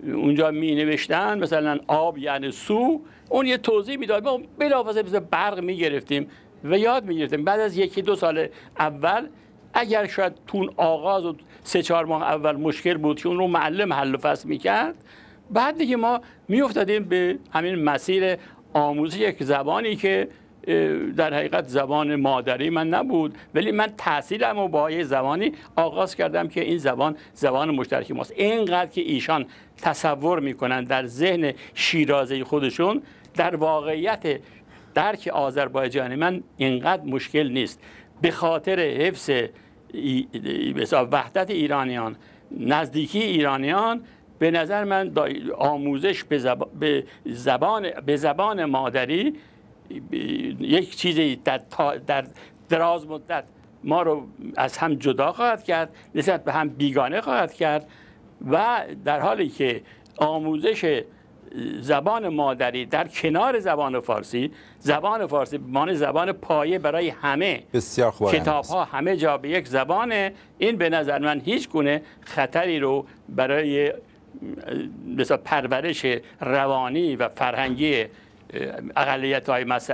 اونجا می نوشتن مثلا آب یعنی سو، اون یه توضیح میداد، ما بلافاصله مثل برق می گرفتیم و یاد می گرفتیم. بعد از یکی دو سال اول اگر شاید تون آغاز و سه چهار ماه اول مشکل بود که اون رو معلم حل و فصل میکرد، بعد دیگه ما میافتادیم به همین مسیر آموزش یک زبانی که در حقیقت زبان مادری من نبود، ولی من تحصیلم رو با یه زبانی آغاز کردم که این زبان زبان مشترک ماست. اینقدر که ایشان تصور میکنن در ذهن شیرازه خودشون، در واقعیت درک آذربایجانی من اینقدر مشکل نیست. به خاطر حفظ وحدت ایرانیان، نزدیکی ایرانیان، به نظر من آموزش به زبان به زبان, به زبان مادری یک چیزی در, در دراز مدت ما رو از هم جدا خواهد کرد، نسبت به هم بیگانه خواهد کرد و در حالی که آموزش زبان مادری در کنار زبان فارسی، زبان فارسی مان زبان پایه برای همه کتاب ها همه جا به یک زبانه، این به نظر من هیچ گونه خطری رو برای مثلا پرورش روانی و فرهنگی اقلیت های مس...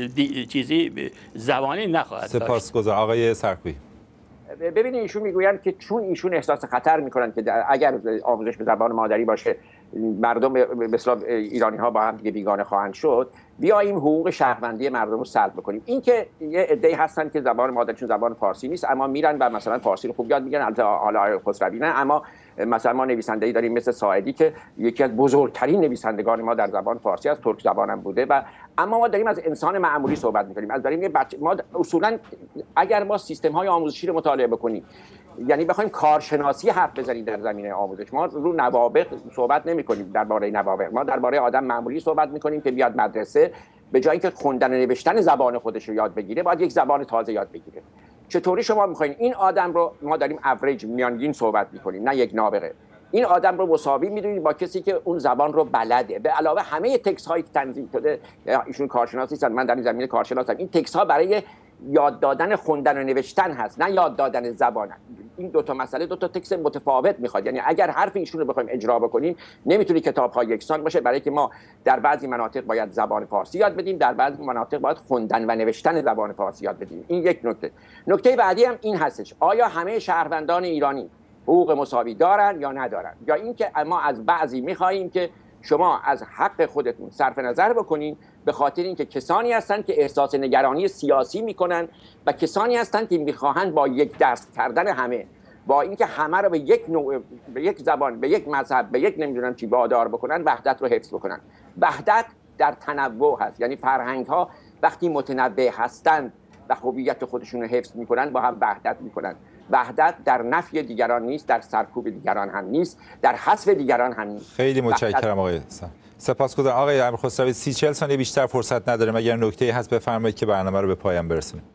چیزی زبانی نخواهد داشت. سپاسگزارم. آقای سرکویی. ببینید ایشون میگویند که چون ایشون احساس خطر میکنن که اگر آموزش به زبان مادری باشه مردم به اصطلاح ایرانی ها با هم دیگه بیگانه خواهند شد، بیاییم حقوق شهروندی مردم رو سلب بکنیم. این که یه عده‌ای هستن که زبان مادریشون زبان فارسی نیست اما میرن و مثلا فارسی رو خوب یاد میگیرن، البته حالا آقای خسروی نه، اما مثلا ما نویسنده‌ای داریم مثل ساعدی که یکی از بزرگترین نویسندگان ما در زبان فارسی است، ترک زبانم بوده، و اما ما داریم از انسان معمولی صحبت می‌کنیم، از داریم یه بچه. ما اصولاً اگر ما سیستم‌های آموزشی رو مطالعه بکنیم، یعنی بخوایم کارشناسی حرف بزنیم در زمینه آموزش، ما رو نوابغ صحبت نمی‌کنیم، درباره نوابغ ما درباره آدم معمولی صحبت می‌کنیم که بیاد مدرسه به جای اینکه خوندن و نوشتن زبان خودش رو یاد بگیره، باید یک زبان تازه یاد بگیره. چطوری شما می‌خواید این آدم رو، ما داریم اوریج میانگین صحبت می‌کنیم نه یک نابغه، این آدم رو مساوی می‌دونید با کسی که اون زبان رو بلده، به علاوه همه تکست‌هایی که تنظیم شده، ایشون کارشناسی هستن، من در این زمینه کارشناسم، این تکست‌ها برای یاد دادن خوندن و نوشتن هست نه یاد دادن زبان. این دو تا مسئله دو تا تکست متفاوت میخواد، یعنی اگر حرف ایشون رو بخوایم اجرا بکنیم نمیتونه کتاب‌ها یکسان باشه، برای که ما در بعضی مناطق باید زبان فارسی یاد بدیم، در بعضی مناطق باید خوندن و نوشتن زبان فارسی یاد بدیم. این یک نکته. نکته بعدی هم این هستش، آیا همه شهروندان ایرانی حقوق مساوی دارن یا ندارن، یا اینکه ما از بعضی میخواهیم که شما از حق خودتون صرف نظر بکنین به خاطر اینکه کسانی هستن که احساس نگرانی سیاسی میکنن و کسانی هستن که میخواهند با یک دست کردن همه، با اینکه همه رو به یک نوع، به یک زبان، به یک مذهب، به یک نمیدونم چی وادار بکنن، وحدت رو حفظ بکنن. وحدت در تنوع هست، یعنی فرهنگ ها وقتی متنوع هستند و هویت خودشون رو حفظ میکنن با هم وحدت میکنن. وحدت در نفی دیگران نیست، در سرکوب دیگران هم نیست، در حذف دیگران هم نیست. خیلی متشکرم آقای حسن. سپاسگزارم. آقای امیرخسروی، سی چهل ثانیه بیشتر فرصت نداریم، اگر نکته‌ای هست بفرمایید که برنامه رو به پایان برسونیم.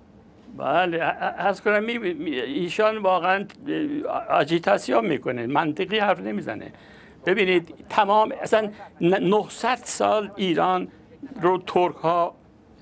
بله، عرض کنم ایشان واقعا اجیتاسیون میکنه، منطقی حرف نمیزنه. ببینید تمام اصلا نهصد سال ایران رو ترک ها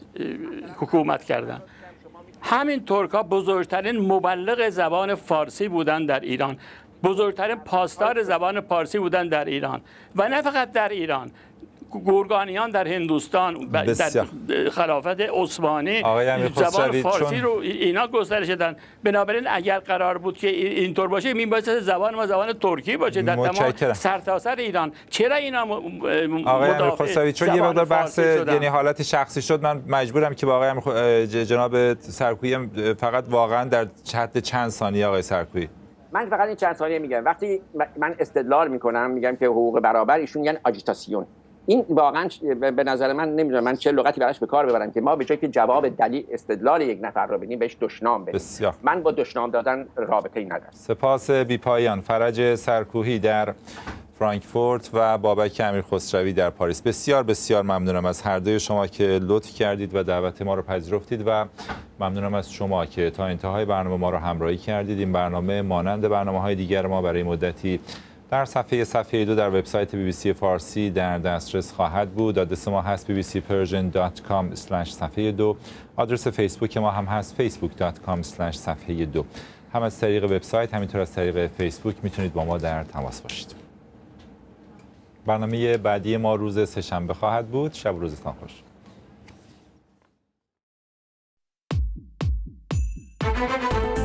حکومت کردن. همین ترک ها بزرگترین مبلغ زبان فارسی بودن در ایران، بزرگترین پاسدار زبان فارسی بودن در ایران، و نه فقط در ایران، گورگانیان در هندوستان در خلافت عثمانی زبان فارسی چون... رو اینا گسترش دادن. بنابراین اگر قرار بود که اینطور باشه میباید زبان ما زبان ترکی باشه در تمام سرتاسر ایران. چرا اینا آقای امیرخسروی چون یه مقدار بحث یعنی حالت شخصی شد، من مجبورم که با آقای مخ... جناب سرکویی فقط واقعا در حد چند ثانیه. آقای سرکویی، من فقط این چند ثانیه میگم، وقتی من استدلال میکنم میگم که حقوق برابر، ایشون میگن اجیتاسیون. این واقعا به نظر من نمیدونم من چه لغتی براش به کار ببرم که ما به جای که جواب دلیل استدلال یک نفر رو بدیم بهش دشنام بدیم. بسیار. من با دشنام دادن رابطه‌ای ندارم. سپاس بی پایان. فرج سرکویی در فرانکفورت و بابک امیرخسروی در پاریس. بسیار بسیار ممنونم از هر دوی شما که لطف کردید و دعوت ما رو پذیرفتید و ممنونم از شما که تا انتهای برنامه ما رو همراهی کردید. این برنامه مانند برنامه‌های دیگر ما برای مدتی در صفحه صفحه دو در وبسایت بی بی سی فارسی در دسترس خواهد بود. آدرس ما هست بی بی سی پرژن دات کام اسلش صفحه دو. آدرس فیسبوک ما هم هست فیسبوک دات کام اسلش صفحه دو. هم از طریق وبسایت همینطور از طریق فیسبوک میتونید با ما در تماس باشید. برنامه بعدی ما روز سه‌شنبه خواهد بود. شب و روزتان خوش.